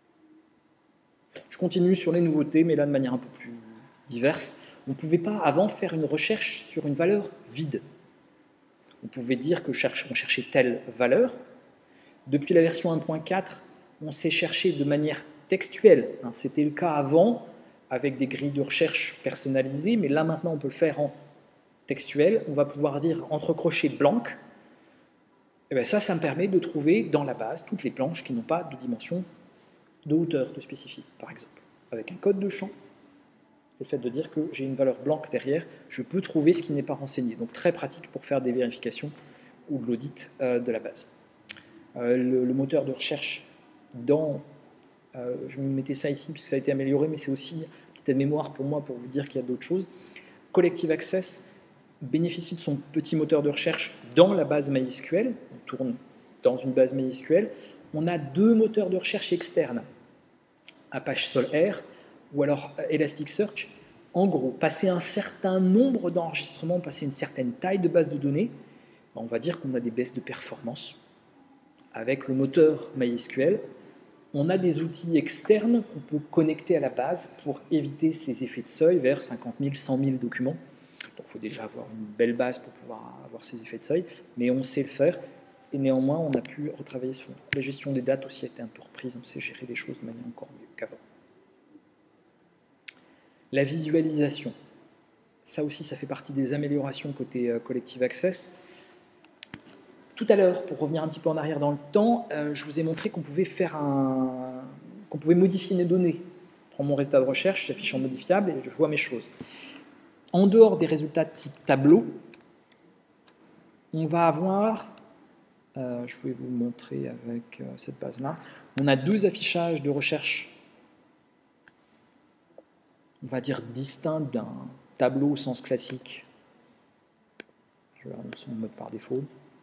Je continue sur les nouveautés, mais là de manière un peu plus diverse. On ne pouvait pas avant faire une recherche sur une valeur vide. On pouvait dire que cherche, on cherchait telle valeur. Depuis la version un point quatre, on sait chercher de manière textuelle. C'était le cas avant, avec des grilles de recherche personnalisées, mais là maintenant on peut le faire en textuel. On va pouvoir dire entre crochets blanc. Et bien ça, ça me permet de trouver dans la base toutes les planches qui n'ont pas de dimension de hauteur de spécifique, par exemple. Avec un code de champ, le fait de dire que j'ai une valeur blanque derrière, je peux trouver ce qui n'est pas renseigné. Donc très pratique pour faire des vérifications ou de l'audit euh, de la base. Euh, le, le moteur de recherche dans... Euh, je me mettais ça ici parce que ça a été amélioré, mais c'est aussi une petite mémoire pour moi pour vous dire qu'il y a d'autres choses. Collective Access bénéficie de son petit moteur de recherche dans la base MySQL. On tourne dans une base MySQL. On a deux moteurs de recherche externes, Apache Solr ou alors Elasticsearch. En gros, passer un certain nombre d'enregistrements, passer une certaine taille de base de données, on va dire qu'on a des baisses de performance. Avec le moteur MySQL, on a des outils externes qu'on peut connecter à la base pour éviter ces effets de seuil vers cinquante mille, cent mille documents. Donc il faut déjà avoir une belle base pour pouvoir avoir ces effets de seuil, mais on sait le faire. Et néanmoins, on a pu retravailler sur la gestion des dates aussi a été un peu reprise. On sait gérer des choses de manière encore mieux qu'avant. La visualisation. Ça aussi, ça fait partie des améliorations côté euh, Collective Access. Tout à l'heure, pour revenir un petit peu en arrière dans le temps, euh, je vous ai montré qu'on pouvait faire un... qu'on pouvait modifier mes données. Je prends mon résultat de recherche, j'affiche en modifiable et je vois mes choses. En dehors des résultats de type tableau, on va avoir, euh, je vais vous montrer avec euh, cette base-là, on a deux affichages de recherche, on va dire distincts d'un tableau au sens classique. Je vais regarder son mode par défaut.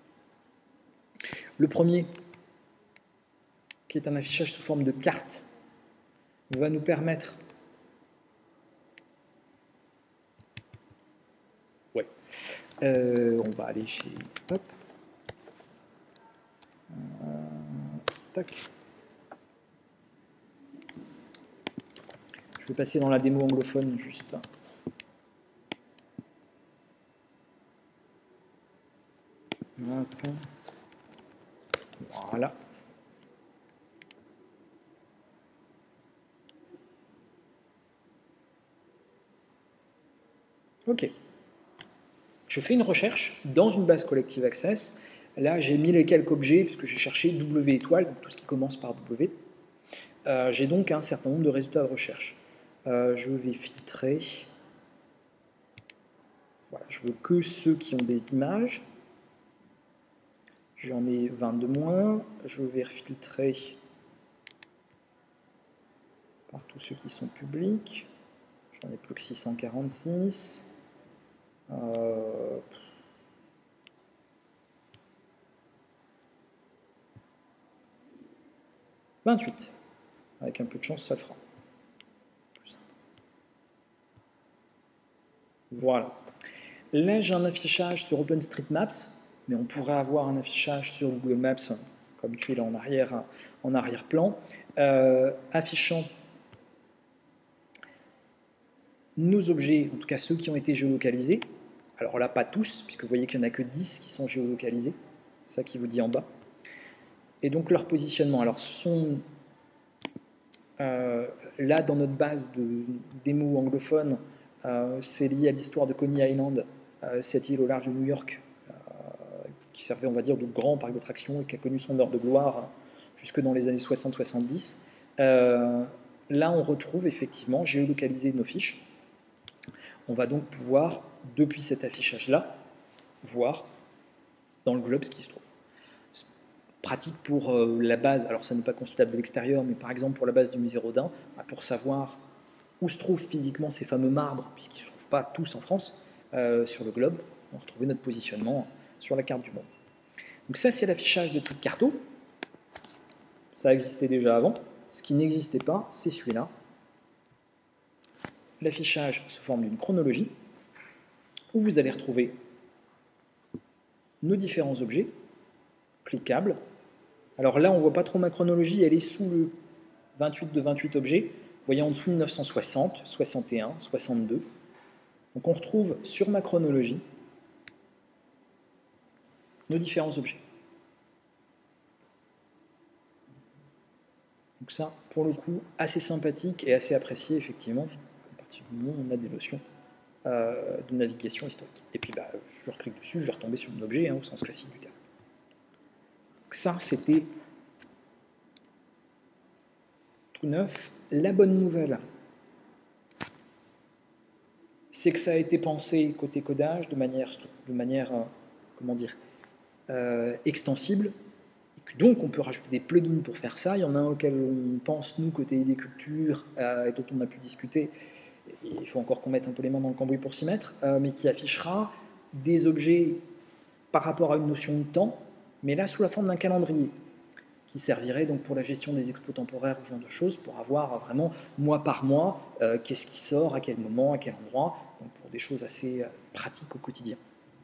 Le premier, qui est un affichage sous forme de carte, va nous permettre ouais. Euh, on va aller chez hop. Euh, tac. Je vais passer dans la démo anglophone juste. Voilà. Ok. Je fais une recherche dans une base Collective Access. Là, j'ai mis les quelques objets, puisque j'ai cherché W étoile, donc tout ce qui commence par W. Euh, j'ai donc un certain nombre de résultats de recherche. Euh, je vais filtrer. Voilà, je veux que ceux qui ont des images. J'en ai vingt de moins. Je vais filtrer par tous ceux qui sont publics. J'en ai plus que six cent quarante-six. Euh... vingt-huit. Avec un peu de chance, ça le fera. Voilà. Là, j'ai un affichage sur OpenStreetMaps, mais on pourrait avoir un affichage sur Google Maps comme tuile en arrière, en arrière-plan, euh, affichant nos objets, en tout cas ceux qui ont été géolocalisés. Alors là, pas tous, puisque vous voyez qu'il n'y en a que dix qui sont géolocalisés, c'est ça qui vous dit en bas. Et donc leur positionnement, alors ce sont euh, là dans notre base de démo anglophone, euh, c'est lié à l'histoire de Coney Island, euh, cette île au large de New York, euh, qui servait, on va dire, de grand parc d'attractions et qui a connu son heure de gloire jusque dans les années soixante soixante-dix. Euh, là, on retrouve effectivement géolocalisé nos fiches. On va donc pouvoir, depuis cet affichage-là, voir dans le globe ce qui se trouve. Pratique pour euh, la base, alors ça n'est pas consultable de l'extérieur, mais par exemple pour la base du musée Rodin, bah, pour savoir où se trouvent physiquement ces fameux marbres, puisqu'ils ne se trouvent pas tous en France, euh, sur le globe, on va retrouver notre positionnement sur la carte du monde. Donc ça, c'est l'affichage de type carto. Ça existait déjà avant. Ce qui n'existait pas, c'est celui-là. L'affichage sous forme d'une chronologie, où vous allez retrouver nos différents objets, cliquables. Alors là, on ne voit pas trop ma chronologie, elle est sous le vingt-huit de vingt-huit objets. Vous voyez en dessous mille neuf cent soixante, soixante et un, soixante-deux. Donc on retrouve sur ma chronologie nos différents objets. Donc ça, pour le coup, assez sympathique et assez apprécié, effectivement, à partir du moment où on a des notions euh, de navigation historique. Et puis, bah, je reclique dessus, je vais retomber sur mon objet, hein, au sens classique du terme. Donc ça, c'était tout neuf. La bonne nouvelle, c'est que ça a été pensé côté codage de manière, de manière euh, comment dire, euh, extensible. Donc on peut rajouter des plugins pour faire ça. Il y en a un auquel on pense, nous, côté idée culture, euh, et dont on a pu discuter. Il faut encore qu'on mette un peu les mains dans le cambouis pour s'y mettre, euh, mais qui affichera des objets par rapport à une notion de temps, mais là sous la forme d'un calendrier, qui servirait donc pour la gestion des expos temporaires ou ce genre de choses, pour avoir vraiment mois par mois, euh, qu'est-ce qui sort, à quel moment, à quel endroit, donc pour des choses assez euh, pratiques au quotidien.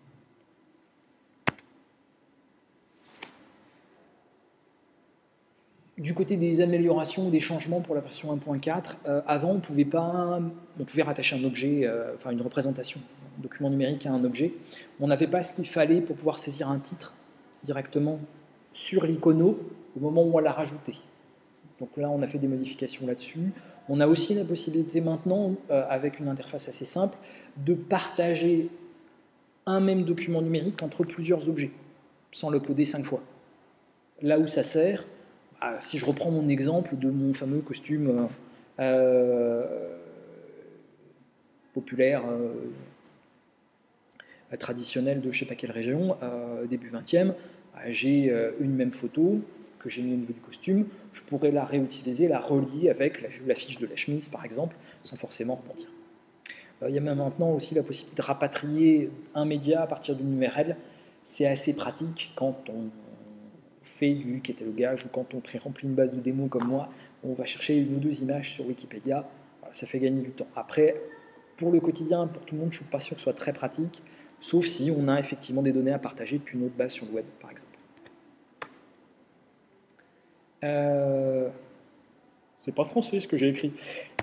Du côté des améliorations ou des changements pour la version un point quatre, euh, avant on pouvait pas, on pouvait rattacher un objet, euh, enfin une représentation, un document numérique à un objet. On n'avait pas ce qu'il fallait pour pouvoir saisir un titre directement sur l'icono au moment où on l'a rajouté. Donc là on a fait des modifications là-dessus. On a aussi la possibilité maintenant, euh, avec une interface assez simple, de partager un même document numérique entre plusieurs objets, sans l'uploader cinq fois. Là où ça sert, si je reprends mon exemple de mon fameux costume euh, populaire, euh, traditionnel de je ne sais pas quelle région, euh, début vingtième, j'ai euh, une même photo que j'ai mis au niveau du costume, je pourrais la réutiliser, la relier avec la, la fiche de la chemise par exemple, sans forcément rebondir. Euh, il y a même maintenant aussi la possibilité de rapatrier un média à partir d'une U R L. C'est assez pratique quand on fait du catalogage ou quand on pré-remplit une base de démo comme moi, on va chercher une ou deux images sur Wikipédia, voilà, ça fait gagner du temps. Après, pour le quotidien, pour tout le monde, je ne suis pas sûr que ce soit très pratique, sauf si on a effectivement des données à partager depuis une autre base sur le web, par exemple. Euh... C'est pas français ce que j'ai écrit.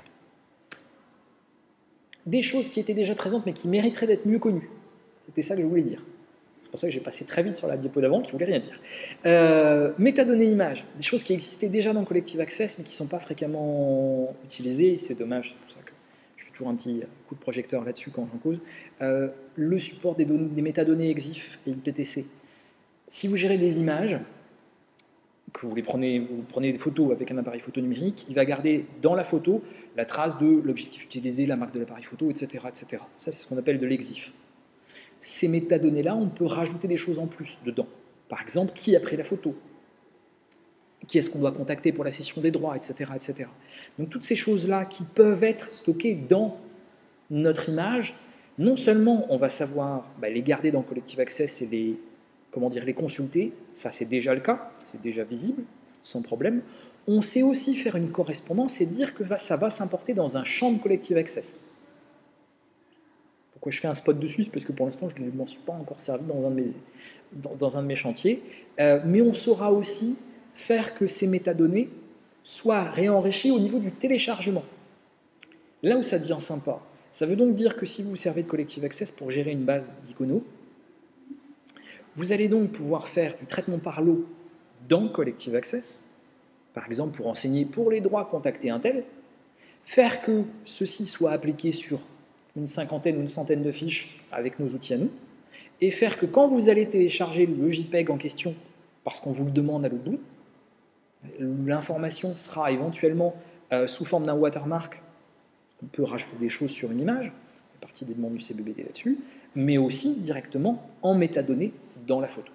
Des choses qui étaient déjà présentes mais qui mériteraient d'être mieux connues. C'était ça que je voulais dire. C'est pour ça que j'ai passé très vite sur la diapo d'avant, qui ne voulait rien dire. Euh, métadonnées images, des choses qui existaient déjà dans Collective Access, mais qui ne sont pas fréquemment utilisées, c'est dommage, c'est pour ça que je fais toujours un petit coup de projecteur là-dessus quand j'en cause. Euh, le support des, données, des métadonnées EXIF et I P T C. Si vous gérez des images, que vous, les prenez, vous prenez des photos avec un appareil photo numérique, il va garder dans la photo la trace de l'objectif utilisé, la marque de l'appareil photo, et cetera, et cetera. Ça, c'est ce qu'on appelle de l'EXIF. Ces métadonnées-là, on peut rajouter des choses en plus dedans. Par exemple, qui a pris la photo? Qui est-ce qu'on doit contacter pour la cession des droits, et cetera, et cetera. Donc toutes ces choses-là qui peuvent être stockées dans notre image, non seulement on va savoir bah, les garder dans Collective Access et les, comment dire, les consulter, ça c'est déjà le cas, c'est déjà visible, sans problème. On sait aussi faire une correspondance et dire que ça va s'importer dans un champ de Collective Access. Pourquoi je fais un spot dessus? C'est parce que pour l'instant, je ne m'en suis pas encore servi dans un de mes, dans, dans un de mes chantiers. Euh, mais on saura aussi faire que ces métadonnées soient réenrichies au niveau du téléchargement. Là où ça devient sympa, ça veut donc dire que si vous vous servez de Collective Access pour gérer une base d'iconos, vous allez donc pouvoir faire du traitement par lot dans Collective Access, par exemple pour enseigner pour les droits contacter un tel, faire que ceci soit appliqué sur une cinquantaine ou une centaine de fiches avec nos outils à nous, et faire que quand vous allez télécharger le JPEG en question, parce qu'on vous le demande à l'autre bout, l'information sera éventuellement euh, sous forme d'un watermark. On peut rajouter des choses sur une image, il y a partie des demandes du C B B D là-dessus, mais aussi directement en métadonnées dans la photo.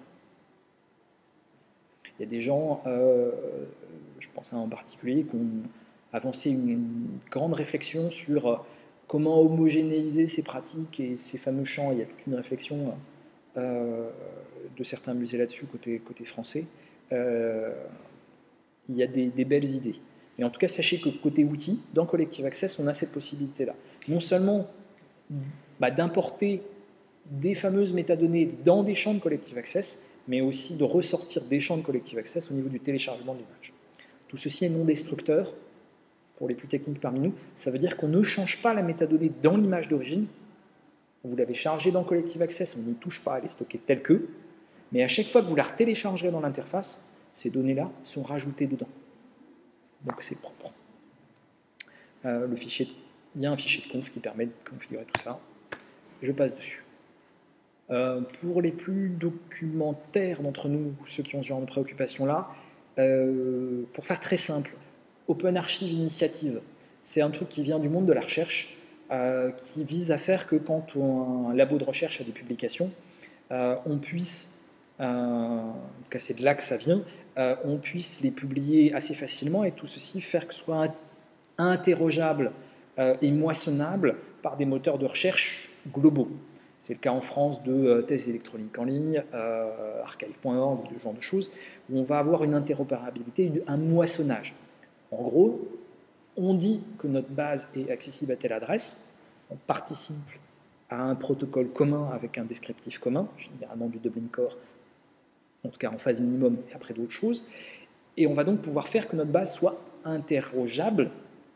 Il y a des gens, euh, je pense à un en particulier, qui ont avancé une, une grande réflexion sur euh, comment homogénéiser ces pratiques et ces fameux champs. Il y a toute une réflexion euh, de certains musées là-dessus, côté, côté français. Euh, il y a des, des belles idées. Mais en tout cas, sachez que côté outils, dans Collective Access, on a cette possibilité-là. Non seulement bah, d'importer des fameuses métadonnées dans des champs de Collective Access, mais aussi de ressortir des champs de Collective Access au niveau du téléchargement de l'image. Tout ceci est non destructeur, pour les plus techniques parmi nous. Ça veut dire qu'on ne change pas la métadonnée dans l'image d'origine. Vous l'avez chargée dans Collective Access, on n'y touche pas, elle est stockée telle que, mais à chaque fois que vous la téléchargerez dans l'interface, ces données-là sont rajoutées dedans. Donc c'est propre. Euh, le fichier, il y a un fichier de conf qui permet de configurer tout ça. Je passe dessus. Euh, pour les plus documentaires d'entre nous, ceux qui ont ce genre de préoccupation-là, euh, pour faire très simple, Open Archive Initiative, c'est un truc qui vient du monde de la recherche, euh, qui vise à faire que quand on, un labo de recherche a des publications, euh, on puisse, euh, en tout cas c'est de là que ça vient, euh, on puisse les publier assez facilement et tout ceci faire que ce soit interrogeable euh, et moissonnable par des moteurs de recherche globaux. C'est le cas en France de euh, thèses électroniques en ligne, euh, archive point org, ce genre de choses, où on va avoir une interopérabilité, un moissonnage. En gros, on dit que notre base est accessible à telle adresse, on participe à un protocole commun avec un descriptif commun, généralement du Dublin Core, en tout cas en phase minimum et après d'autres choses, et on va donc pouvoir faire que notre base soit interrogeable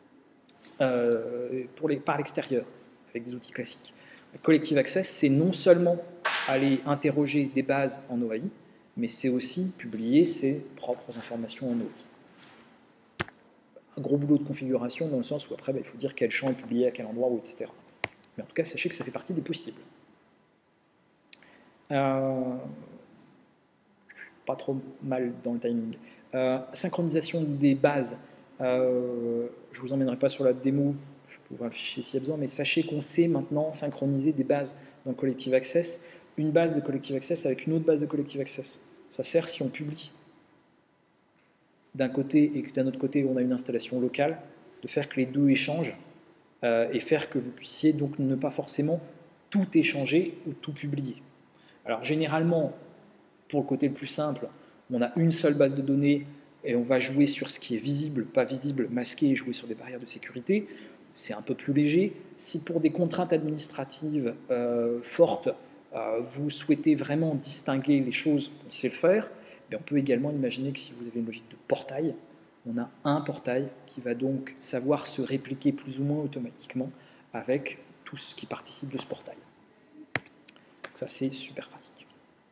euh, pour les, par l'extérieur, avec des outils classiques. Collective Access, c'est non seulement aller interroger des bases en O A I, mais c'est aussi publier ses propres informations en O A I. Un gros boulot de configuration dans le sens où après, bah, il faut dire quel champ est publié à quel endroit, et cetera. Mais en tout cas, sachez que ça fait partie des possibles. Euh, je suis pas trop mal dans le timing. Euh, synchronisation des bases. Euh, je ne vous emmènerai pas sur la démo, je peux vous afficher s'il y a besoin, mais sachez qu'on sait maintenant synchroniser des bases dans Collective Access, une base de Collective Access avec une autre base de Collective Access. Ça sert si on publie d'un côté et que d'un autre côté on a une installation locale, de faire que les deux échangent euh, et faire que vous puissiez donc ne pas forcément tout échanger ou tout publier. Alors généralement, pour le côté le plus simple, on a une seule base de données et on va jouer sur ce qui est visible, pas visible, masqué et jouer sur des barrières de sécurité. C'est un peu plus léger. Si pour des contraintes administratives euh, fortes, euh, vous souhaitez vraiment distinguer les choses, on sait le faire, mais on peut également imaginer que si vous avez une logique de portail, on a un portail qui va donc savoir se répliquer plus ou moins automatiquement avec tout ce qui participe de ce portail. Donc ça, c'est super pratique.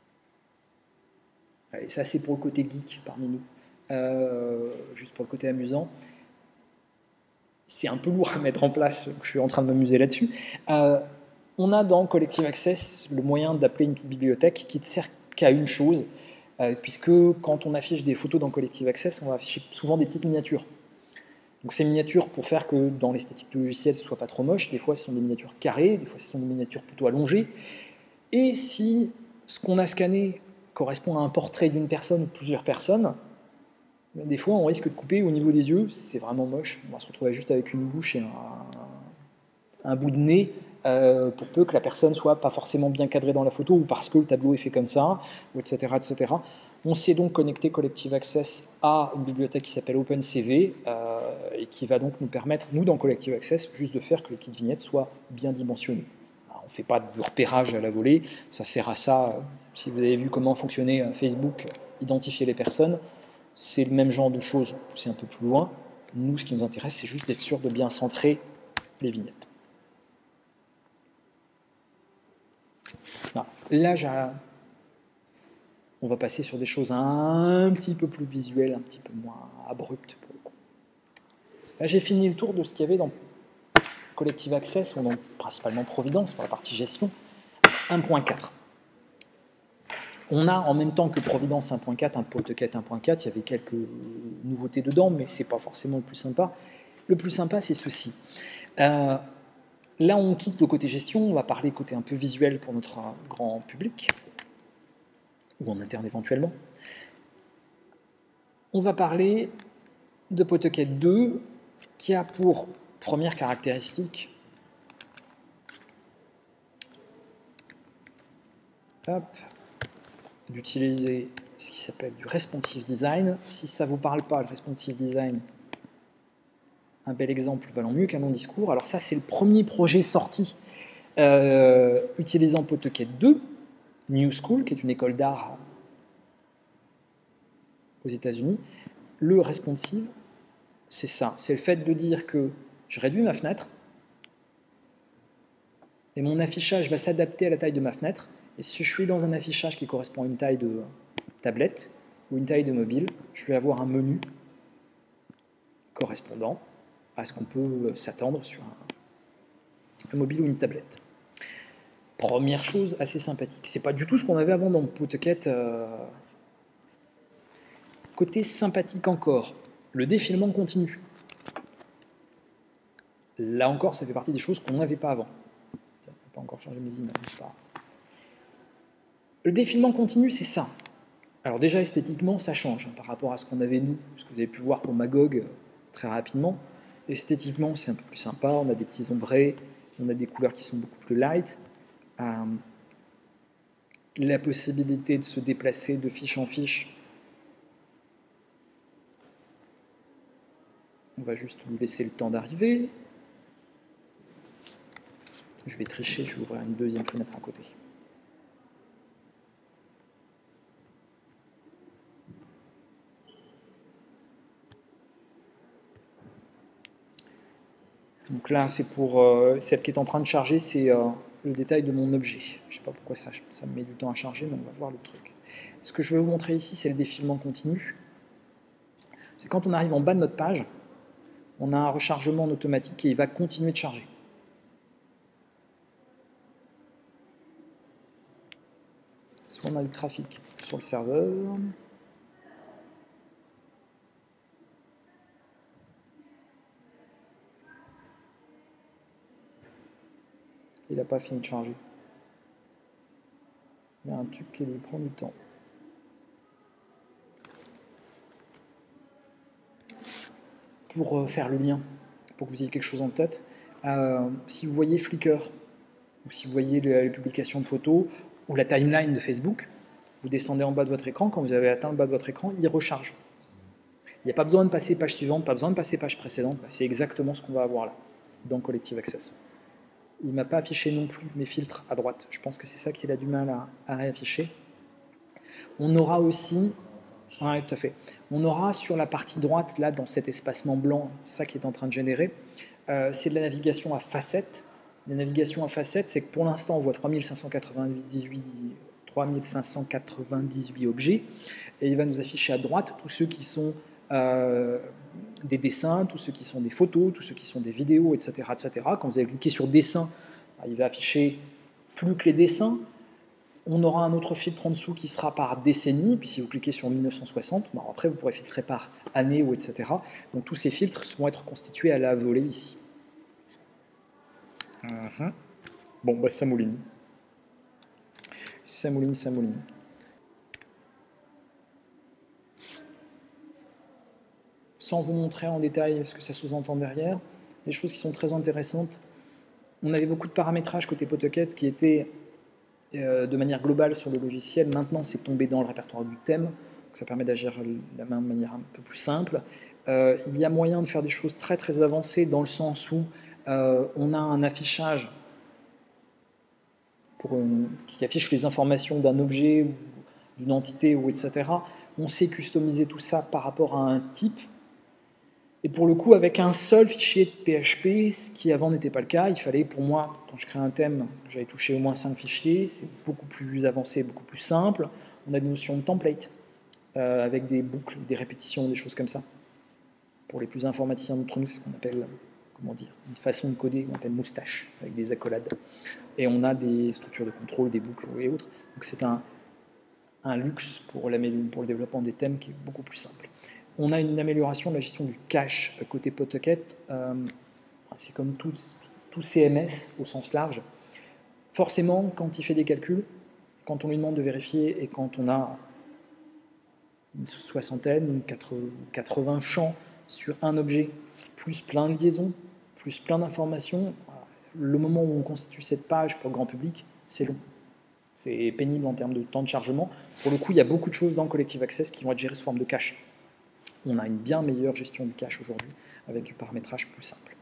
Et ça, c'est pour le côté geek parmi nous. Euh, juste pour le côté amusant. C'est un peu lourd à mettre en place, je suis en train de m'amuser là-dessus. Euh, on a dans Collective Access le moyen d'appeler une petite bibliothèque qui ne sert qu'à une chose, euh, puisque quand on affiche des photos dans Collective Access, on va afficher souvent des petites miniatures. Donc ces miniatures, pour faire que dans l'esthétique du logiciel ce ne soit pas trop moche, des fois ce sont des miniatures carrées, des fois ce sont des miniatures plutôt allongées, et si ce qu'on a scanné correspond à un portrait d'une personne ou de plusieurs personnes, des fois, on risque de couper au niveau des yeux, c'est vraiment moche. On va se retrouver juste avec une bouche et un, un bout de nez, euh, pour peu que la personne soit pas forcément bien cadrée dans la photo, ou parce que le tableau est fait comme ça, et cetera, et cetera. On s'est donc connecté Collective Access à une bibliothèque qui s'appelle OpenCV, euh, et qui va donc nous permettre, nous, dans Collective Access, juste de faire que les petites vignettes soient bien dimensionnées. Alors, on ne fait pas du repérage à la volée, ça sert à ça. Si vous avez vu comment fonctionnait Facebook, identifier les personnes, c'est le même genre de choses, c'est un peu plus loin. Nous, ce qui nous intéresse, c'est juste d'être sûr de bien centrer les vignettes. Là, on va passer sur des choses un petit peu plus visuelles, un petit peu moins abruptes pour le coup. Là, j'ai fini le tour de ce qu'il y avait dans Collective Access, ou donc principalement Providence pour la partie gestion, un point quatre. On a en même temps que Providence un point quatre, un PoteQuête un point quatre, il y avait quelques nouveautés dedans, mais ce n'est pas forcément le plus sympa. Le plus sympa, c'est ceci. Euh, là, on quitte le côté gestion, on va parler côté un peu visuel pour notre grand public, ou en interne éventuellement. On va parler de PoteQuête deux, qui a pour première caractéristique d'utiliser ce qui s'appelle du responsive design. Si ça ne vous parle pas, le responsive design, un bel exemple valant mieux qu'un long discours. Alors ça, c'est le premier projet sorti euh, utilisant PoteQuête deux, New School, qui est une école d'art aux États-Unis. Le responsive, c'est ça, c'est le fait de dire que je réduis ma fenêtre et mon affichage va s'adapter à la taille de ma fenêtre. Et si je suis dans un affichage qui correspond à une taille de tablette ou une taille de mobile, je vais avoir un menu correspondant à ce qu'on peut s'attendre sur un, un mobile ou une tablette. Première chose assez sympathique. C'est pas du tout ce qu'on avait avant dans PoteQuête. Euh... Côté sympathique encore, le défilement continu. Là encore, ça fait partie des choses qu'on n'avait pas avant. Je n'ai pas encore changé mes images. Pas... Le défilement continu, c'est ça. Alors déjà, esthétiquement, ça change hein, par rapport à ce qu'on avait nous, ce que vous avez pu voir pour Magog euh, très rapidement. Esthétiquement, c'est un peu plus sympa. On a des petits ombrés, on a des couleurs qui sont beaucoup plus light. Euh, la possibilité de se déplacer de fiche en fiche. On va juste lui laisser le temps d'arriver. Je vais tricher, je vais ouvrir une deuxième fenêtre à côté. Donc là, c'est pour euh, celle qui est en train de charger, c'est euh, le détail de mon objet. Je ne sais pas pourquoi ça, ça me met du temps à charger, mais on va voir le truc. Ce que je vais vous montrer ici, c'est le défilement continu. C'est quand on arrive en bas de notre page, on a un rechargement en automatique et il va continuer de charger. Soit on a du trafic sur le serveur. Il n'a pas fini de charger. Il y a un truc qui lui prend du temps. Pour faire le lien, pour que vous ayez quelque chose en tête, euh, si vous voyez Flickr, ou si vous voyez les, les publications de photos, ou la timeline de Facebook, vous descendez en bas de votre écran, quand vous avez atteint le bas de votre écran, il recharge. Il n'y a pas besoin de passer page suivante, pas besoin de passer page précédente, c'est exactement ce qu'on va avoir là, dans Collective Access. Il ne m'a pas affiché non plus mes filtres à droite, je pense que c'est ça qu'il a du mal à, à réafficher. On aura aussi, ouais, tout à fait, on aura sur la partie droite, là, dans cet espacement blanc, ça qui est en train de générer, euh, c'est de la navigation à facettes. La navigation à facettes, c'est que pour l'instant, on voit trois mille cinq cent quatre-vingt-dix-huit objets, et il va nous afficher à droite tous ceux qui sont euh, des dessins, tous ceux qui sont des photos, tous ceux qui sont des vidéos, et cetera, et cetera. Quand vous allez cliquer sur dessin, il va afficher plus que les dessins. On aura un autre filtre en dessous qui sera par décennie, puis si vous cliquez sur mille neuf cent soixante, bon, après vous pourrez filtrer par année ou et cetera. Donc tous ces filtres vont être constitués à la volée ici. Uh-huh. Bon, bah ça mouline. Ça mouline, ça mouline. Sans vous montrer en détail ce que ça sous-entend derrière, des choses qui sont très intéressantes. On avait beaucoup de paramétrage côté PoteQuête qui étaient euh, de manière globale sur le logiciel. Maintenant, c'est tombé dans le répertoire du thème, donc ça permet d'agir de manière un peu plus simple. Euh, il y a moyen de faire des choses très très avancées dans le sens où euh, on a un affichage pour une, qui affiche les informations d'un objet, d'une entité, ou et cetera, on sait customiser tout ça par rapport à un type. Et pour le coup, avec un seul fichier de P H P, ce qui avant n'était pas le cas, il fallait pour moi, quand je crée un thème, j'avais touché au moins cinq fichiers, c'est beaucoup plus avancé, beaucoup plus simple. On a des notions de template, euh, avec des boucles, des répétitions, des choses comme ça. Pour les plus informaticiens d'entre nous, c'est ce qu'on appelle, comment dire, une façon de coder qu'on appelle moustache, avec des accolades. Et on a des structures de contrôle, des boucles et autres. Donc c'est un, un luxe pour, pour le développement des thèmes qui est beaucoup plus simple. On a une amélioration de la gestion du cache côté Pawtucket. Euh, c'est comme tout, tout C M S au sens large. Forcément, quand il fait des calculs, quand on lui demande de vérifier et quand on a une soixantaine, une quatre-vingts champs sur un objet, plus plein de liaisons, plus plein d'informations, le moment où on constitue cette page pour le grand public, c'est long. C'est pénible en termes de temps de chargement. Pour le coup, il y a beaucoup de choses dans Collective Access qui vont être gérées sous forme de cache. On a une bien meilleure gestion du cache aujourd'hui, avec du paramétrage plus simple.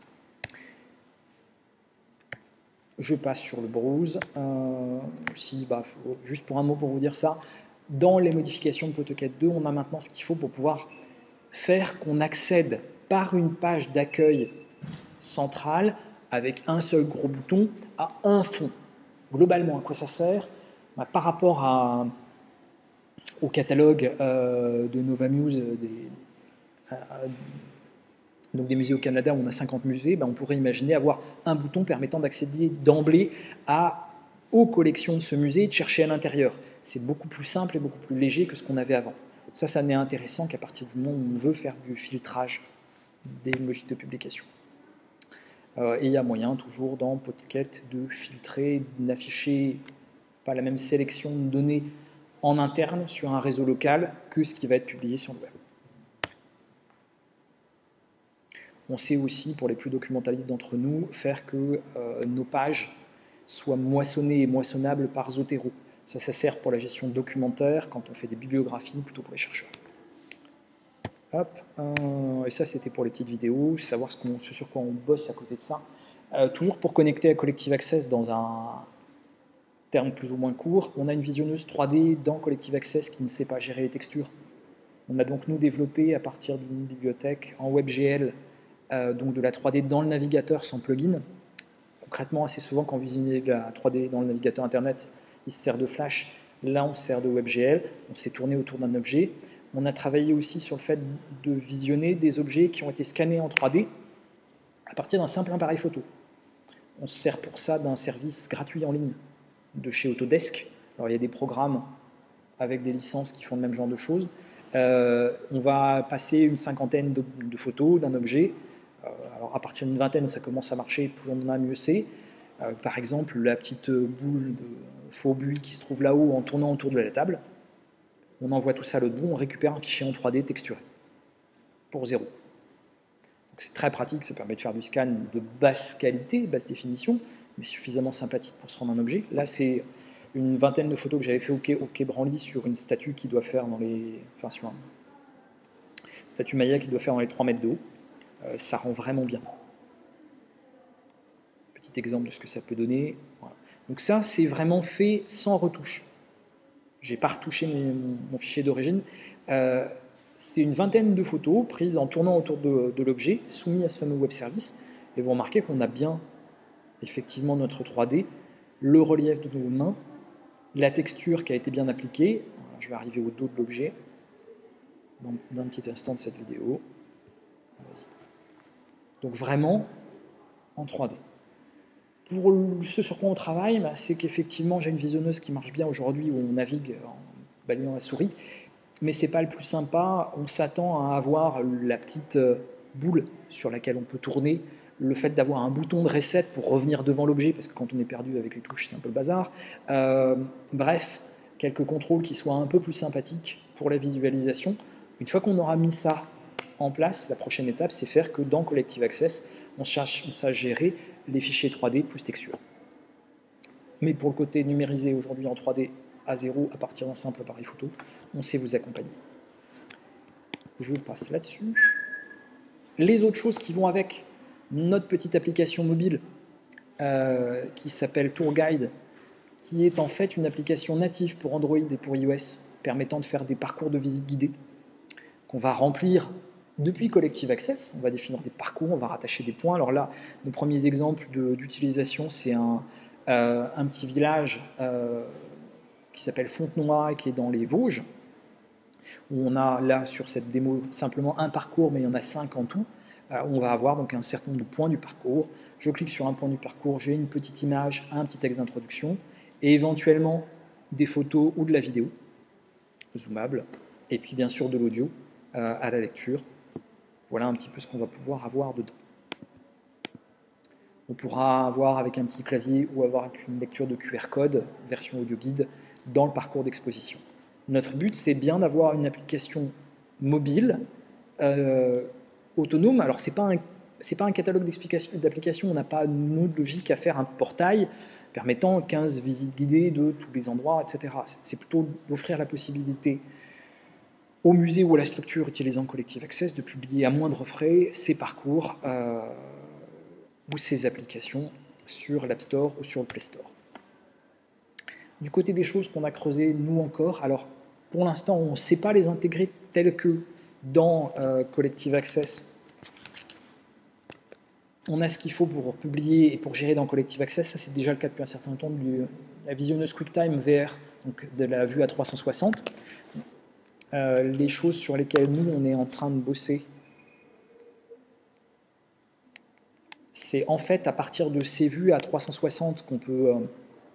Je passe sur le browse. Euh, si, bah, faut, juste pour un mot pour vous dire ça, dans les modifications de Pawtucket deux, on a maintenant ce qu'il faut pour pouvoir faire qu'on accède par une page d'accueil centrale avec un seul gros bouton à un fond. Globalement, à quoi ça sert? Bah, par rapport à, au catalogue euh, de Novamuse, des, euh, donc des musées au Canada où on a cinquante musées, bah, on pourrait imaginer avoir un bouton permettant d'accéder d'emblée aux collections de ce musée et de chercher à l'intérieur. C'est beaucoup plus simple et beaucoup plus léger que ce qu'on avait avant. Ça, ça n'est intéressant qu'à partir du moment où on veut faire du filtrage des logiques de publication. Euh, et il y a moyen, toujours dans Pawtucket, de filtrer, d'afficher pas la même sélection de données en interne sur un réseau local que ce qui va être publié sur le web. On sait aussi, pour les plus documentalistes d'entre nous, faire que euh, nos pages soient moissonnées et moissonnables par Zotero. Ça, ça sert pour la gestion documentaire, quand on fait des bibliographies, plutôt pour les chercheurs. Hop, euh, et ça, c'était pour les petites vidéos, savoir ce, ce sur quoi on bosse à côté de ça. Euh, toujours pour connecter à Collective Access dans un terme plus ou moins court, on a une visionneuse trois D dans Collective Access qui ne sait pas gérer les textures. On a donc, nous, développé à partir d'une bibliothèque en WebGL, euh, donc de la trois D dans le navigateur sans plugin. Concrètement, assez souvent, quand vous visionnez la trois D dans le navigateur Internet, il se sert de Flash. Là, on se sert de WebGL. On s'est tourné autour d'un objet. On a travaillé aussi sur le fait de visionner des objets qui ont été scannés en trois D à partir d'un simple appareil photo. On se sert pour ça d'un service gratuit en ligne de chez Autodesk. Alors, il y a des programmes avec des licences qui font le même genre de choses. Euh, on va passer une cinquantaine de, de photos d'un objet. Euh, alors, à partir d'une vingtaine, ça commence à marcher. Plus on en a, mieux c'est. Euh, par exemple, la petite boule de faux buis qui se trouve là-haut en tournant autour de la table. On envoie tout ça à l'autre bout, on récupère un fichier en trois D texturé pour zéro. C'est très pratique, ça permet de faire du scan de basse qualité, basse définition, mais suffisamment sympathique pour se rendre un objet. Là, c'est une vingtaine de photos que j'avais fait au quai, au quai Branly sur une statue qui doit faire dans les... Enfin, sur un... une statue Maya qui doit faire dans les trois mètres de haut. Euh, ça rend vraiment bien. Petit exemple de ce que ça peut donner. Voilà. Donc ça, c'est vraiment fait sans retouche. J'ai pas retouché mes, mon, mon fichier d'origine. Euh, c'est une vingtaine de photos prises en tournant autour de, de l'objet, soumis à ce fameux web service. Et vous remarquez qu'on a bien, effectivement, notre trois D, le relief de nos mains, la texture qui a été bien appliquée. Alors, je vais arriver au dos de l'objet dans, dans un petit instant de cette vidéo. Donc vraiment en trois D. Pour ce sur quoi on travaille, bah, c'est qu'effectivement, j'ai une visionneuse qui marche bien aujourd'hui où on navigue en balayant la souris, mais ce n'est pas le plus sympa. On s'attend à avoir la petite boule sur laquelle on peut tourner, le fait d'avoir un bouton de reset pour revenir devant l'objet, parce que quand on est perdu avec les touches, c'est un peu le bazar. Euh, bref, quelques contrôles qui soient un peu plus sympathiques pour la visualisation. Une fois qu'on aura mis ça en place, la prochaine étape, c'est faire que dans Collective Access, on sache, on sache gérer les fichiers trois D plus texture. Mais pour le côté numérisé aujourd'hui en trois D à zéro à partir d'un simple appareil photo, on sait vous accompagner. Je passe là-dessus. Les autres choses qui vont avec notre petite application mobile euh, qui s'appelle Tour Guide, qui est en fait une application native pour Android et pour iOS, permettant de faire des parcours de visite guidés, qu'on va remplir depuis Collective Access. On va définir des parcours, on va rattacher des points. Alors là, nos premiers exemples d'utilisation, c'est un, euh, un petit village euh, qui s'appelle Fontenoy, qui est dans les Vosges, où on a là sur cette démo simplement un parcours, mais il y en a cinq en tout. Euh, on va avoir donc un certain nombre de points du parcours. Je clique sur un point du parcours, j'ai une petite image, un petit texte d'introduction, et éventuellement des photos ou de la vidéo, zoomable, et puis bien sûr de l'audio euh, à la lecture. Voilà un petit peu ce qu'on va pouvoir avoir dedans. On pourra avoir avec un petit clavier ou avoir avec une lecture de Q R code, version audio guide, dans le parcours d'exposition. Notre but, c'est bien d'avoir une application mobile, euh, autonome. Alors, ce n'est pas un, c'est pas un catalogue d'applications, on n'a pas une autre logique à faire un portail permettant quinze visites guidées de tous les endroits, et cetera. C'est plutôt d'offrir la possibilité au musée ou à la structure utilisant Collective Access de publier à moindre frais ses parcours euh, ou ses applications sur l'App Store ou sur le Play Store. Du côté des choses qu'on a creusées, nous encore, alors pour l'instant, on ne sait pas les intégrer telles que dans euh, Collective Access. On a ce qu'il faut pour publier et pour gérer dans Collective Access. Ça, c'est déjà le cas depuis un certain temps de la visionneuse QuickTime V R, donc de la vue à trois cent soixante. Euh, les choses sur lesquelles nous, on est en train de bosser, c'est en fait à partir de ces vues à trois cent soixante qu'on peut... Euh,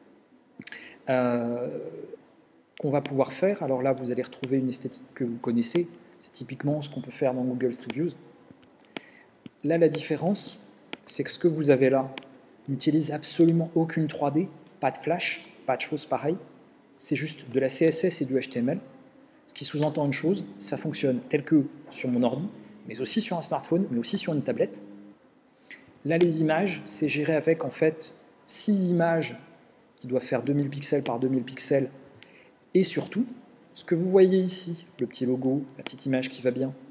euh, qu'on va pouvoir faire. Alors là, vous allez retrouver une esthétique que vous connaissez. C'est typiquement ce qu'on peut faire dans Google Street View. Là, la différence, c'est que ce que vous avez là n'utilise absolument aucune trois D, pas de flash, pas de choses pareilles. C'est juste de la C S S et du H T M L. Ce qui sous-entend une chose, ça fonctionne tel que sur mon ordi, mais aussi sur un smartphone, mais aussi sur une tablette. Là, les images, c'est géré avec en fait six images qui doivent faire deux mille pixels par deux mille pixels. Et surtout, ce que vous voyez ici, le petit logo, la petite image qui va bien,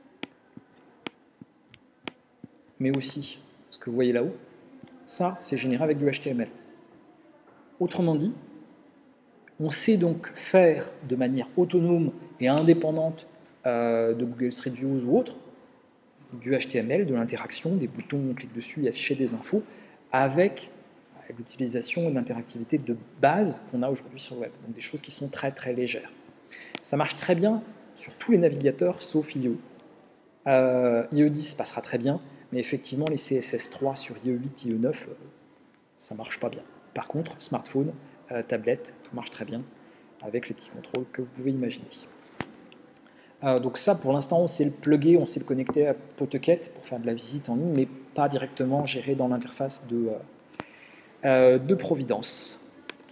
mais aussi ce que vous voyez là-haut, ça, c'est généré avec du H T M L. Autrement dit, on sait donc faire de manière autonome et indépendante euh, de Google Street View ou autre, du H T M L, de l'interaction, des boutons, on clique dessus et afficher des infos, avec l'utilisation et l'interactivité de base qu'on a aujourd'hui sur le web. Donc des choses qui sont très très légères. Ça marche très bien sur tous les navigateurs sauf I E. Euh, I E dix passera très bien, mais effectivement les C S S trois sur I E huit, I E neuf, euh, ça ne marche pas bien. Par contre, smartphone, euh, tablette, tout marche très bien avec les petits contrôles que vous pouvez imaginer. Euh, donc ça, pour l'instant, on sait le plugger, on sait le connecter à Pawtucket pour faire de la visite en ligne, mais pas directement géré dans l'interface de... Euh, Euh, de Providence.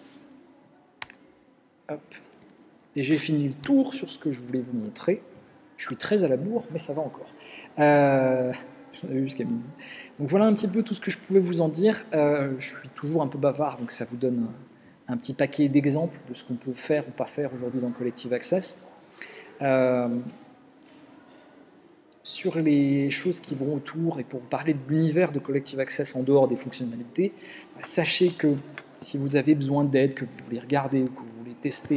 Hop. Et j'ai fini le tour sur ce que je voulais vous montrer. Je suis très à la bourre, mais ça va encore. Euh, J'en ai eu jusqu'à midi. Donc voilà un petit peu tout ce que je pouvais vous en dire. Euh, je suis toujours un peu bavard, donc ça vous donne un, un petit paquet d'exemples de ce qu'on peut faire ou pas faire aujourd'hui dans Collective Access. Euh, sur les choses qui vont autour, et pour vous parler de l'univers de Collective Access en dehors des fonctionnalités, sachez que si vous avez besoin d'aide, que vous voulez regarder ou que vous voulez tester,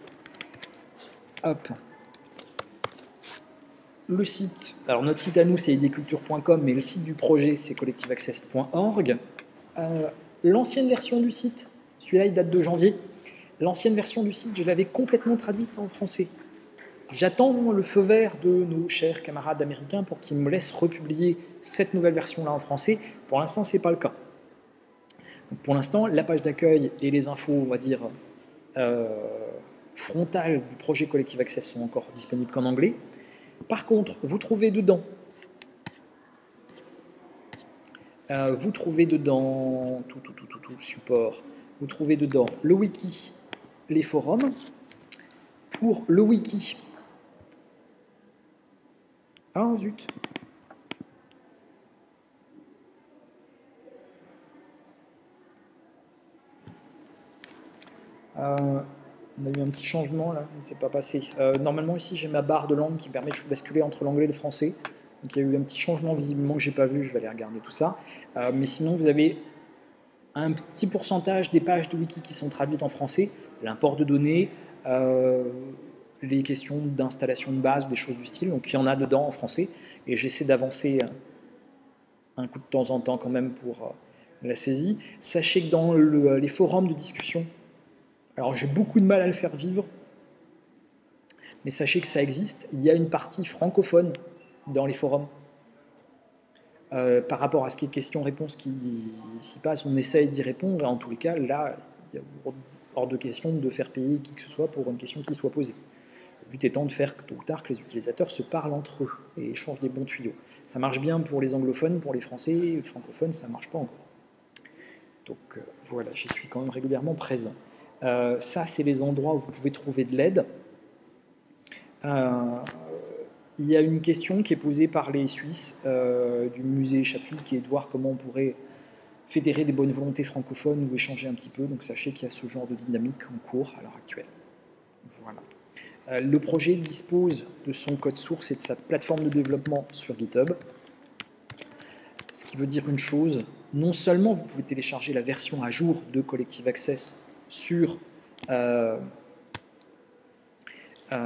hop, le site, alors notre site à nous c'est idculture point com, mais le site du projet c'est collective access point org. Euh, L'ancienne version du site, celui-là il date de janvier, l'ancienne version du site je l'avais complètement traduite en français. J'attends le feu vert de nos chers camarades américains pour qu'ils me laissent republier cette nouvelle version-là en français. Pour l'instant, ce n'est pas le cas. Donc, pour l'instant, la page d'accueil et les infos, on va dire, euh, frontales du projet Collective Access sont encore disponibles qu'en anglais. Par contre, vous trouvez dedans, euh, vous trouvez dedans tout, tout, tout, tout, tout, support, vous trouvez dedans le wiki, les forums. Pour le wiki, ah zut. Euh, on a eu un petit changement là, il ne s'est pas passé. Euh, normalement ici j'ai ma barre de langue qui permet de basculer entre l'anglais et le français. Donc il y a eu un petit changement visiblement que j'ai pas vu, je vais aller regarder tout ça. Euh, mais sinon vous avez un petit pourcentage des pages de wiki qui sont traduites en français, l'import de données, euh, les questions d'installation de base, des choses du style, donc il y en a dedans en français, et j'essaie d'avancer un coup de temps en temps quand même pour la saisie. Sachez que dans le, les forums de discussion, alors j'ai beaucoup de mal à le faire vivre, mais sachez que ça existe, il y a une partie francophone dans les forums. Euh, par rapport à ce qui est questions-réponses qui s'y passe, on essaye d'y répondre, et en tous les cas, là, il y a hors de question de faire payer qui que ce soit pour une question qui soit posée. Le but étant de faire tôt ou tard que les utilisateurs se parlent entre eux et échangent des bons tuyaux. Ça marche bien pour les anglophones, pour les français, les francophones, ça ne marche pas encore. Donc euh, voilà, j'y suis quand même régulièrement présent. Euh, ça, c'est les endroits où vous pouvez trouver de l'aide. Euh, il y a une question qui est posée par les Suisses euh, du musée Chapuis, qui est de voir comment on pourrait fédérer des bonnes volontés francophones ou échanger un petit peu. Donc sachez qu'il y a ce genre de dynamique en cours à l'heure actuelle. Voilà. Euh, le projet dispose de son code source et de sa plateforme de développement sur GitHub. Ce qui veut dire une chose, non seulement vous pouvez télécharger la version à jour de Collective Access sur euh, euh,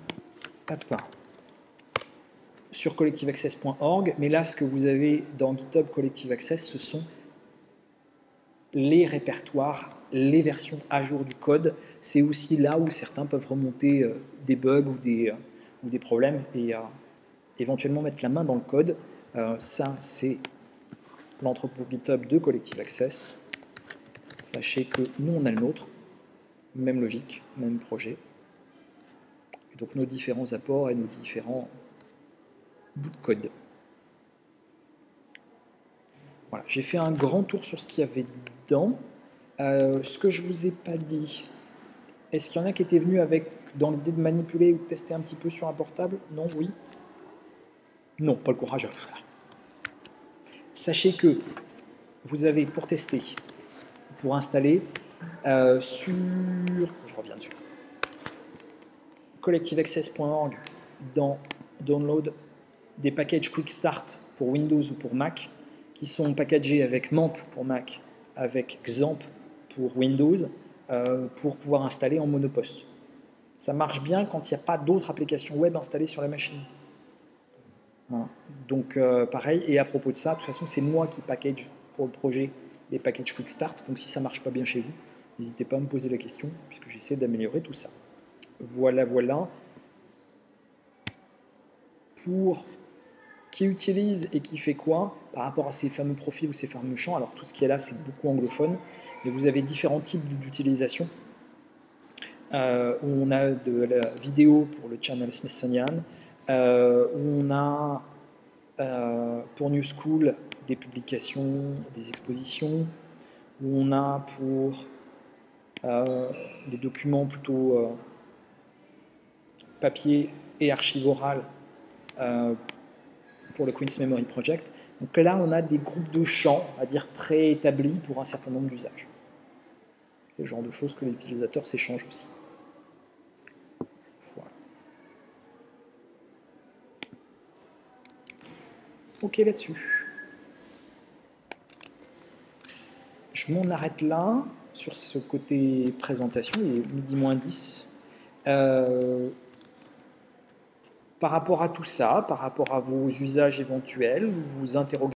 sur collective access point org, mais là, ce que vous avez dans GitHub Collective Access, ce sont les répertoires, les versions à jour du code. C'est aussi là où certains peuvent remonter euh, des bugs ou des, euh, ou des problèmes et euh, éventuellement mettre la main dans le code. Euh, ça, c'est l'entrepôt GitHub de Collective Access. Sachez que nous, on a le nôtre. Même logique, même projet. Et donc nos différents apports et nos différents bouts de code. Voilà, j'ai fait un grand tour sur ce qu'il y avait dedans. Euh, ce que je ne vous ai pas dit, est-ce qu'il y en a qui étaient venus avec, dans l'idée de manipuler ou de tester un petit peu sur un portable? Non, oui? Non, pas le courage. Sachez que vous avez, pour tester, pour installer, euh, sur... Je reviens dessus. collective access point org, dans Download, des packages Quick Start pour Windows ou pour Mac, qui sont packagés avec MAMP pour Mac, avec XAMPP pour Windows, euh, pour pouvoir installer en monoposte. Ça marche bien quand il n'y a pas d'autres applications web installées sur la machine. Voilà. Donc euh, pareil, et à propos de ça, de toute façon c'est moi qui package pour le projet les packages Quick Start, donc si ça ne marche pas bien chez vous, n'hésitez pas à me poser la question, puisque j'essaie d'améliorer tout ça. Voilà, voilà. Pour qui utilise et qui fait quoi par rapport à ces fameux profils ou ces fameux champs. Alors tout ce qui est là, c'est beaucoup anglophone, mais vous avez différents types d'utilisation. Euh, où on a de la vidéo pour le channel Smithsonian, euh, où on a euh, pour New School des publications, des expositions, où on a pour euh, des documents plutôt euh, papier et archives orales euh, pour le Queen's Memory Project. Donc là, on a des groupes de champs, à dire préétablis pour un certain nombre d'usages. C'est le genre de choses que les utilisateurs s'échangent aussi. Voilà. Ok là-dessus. Je m'en arrête là, sur ce côté présentation, il est midi moins dix. Euh, par rapport à tout ça, par rapport à vos usages éventuels, vous vous interrogez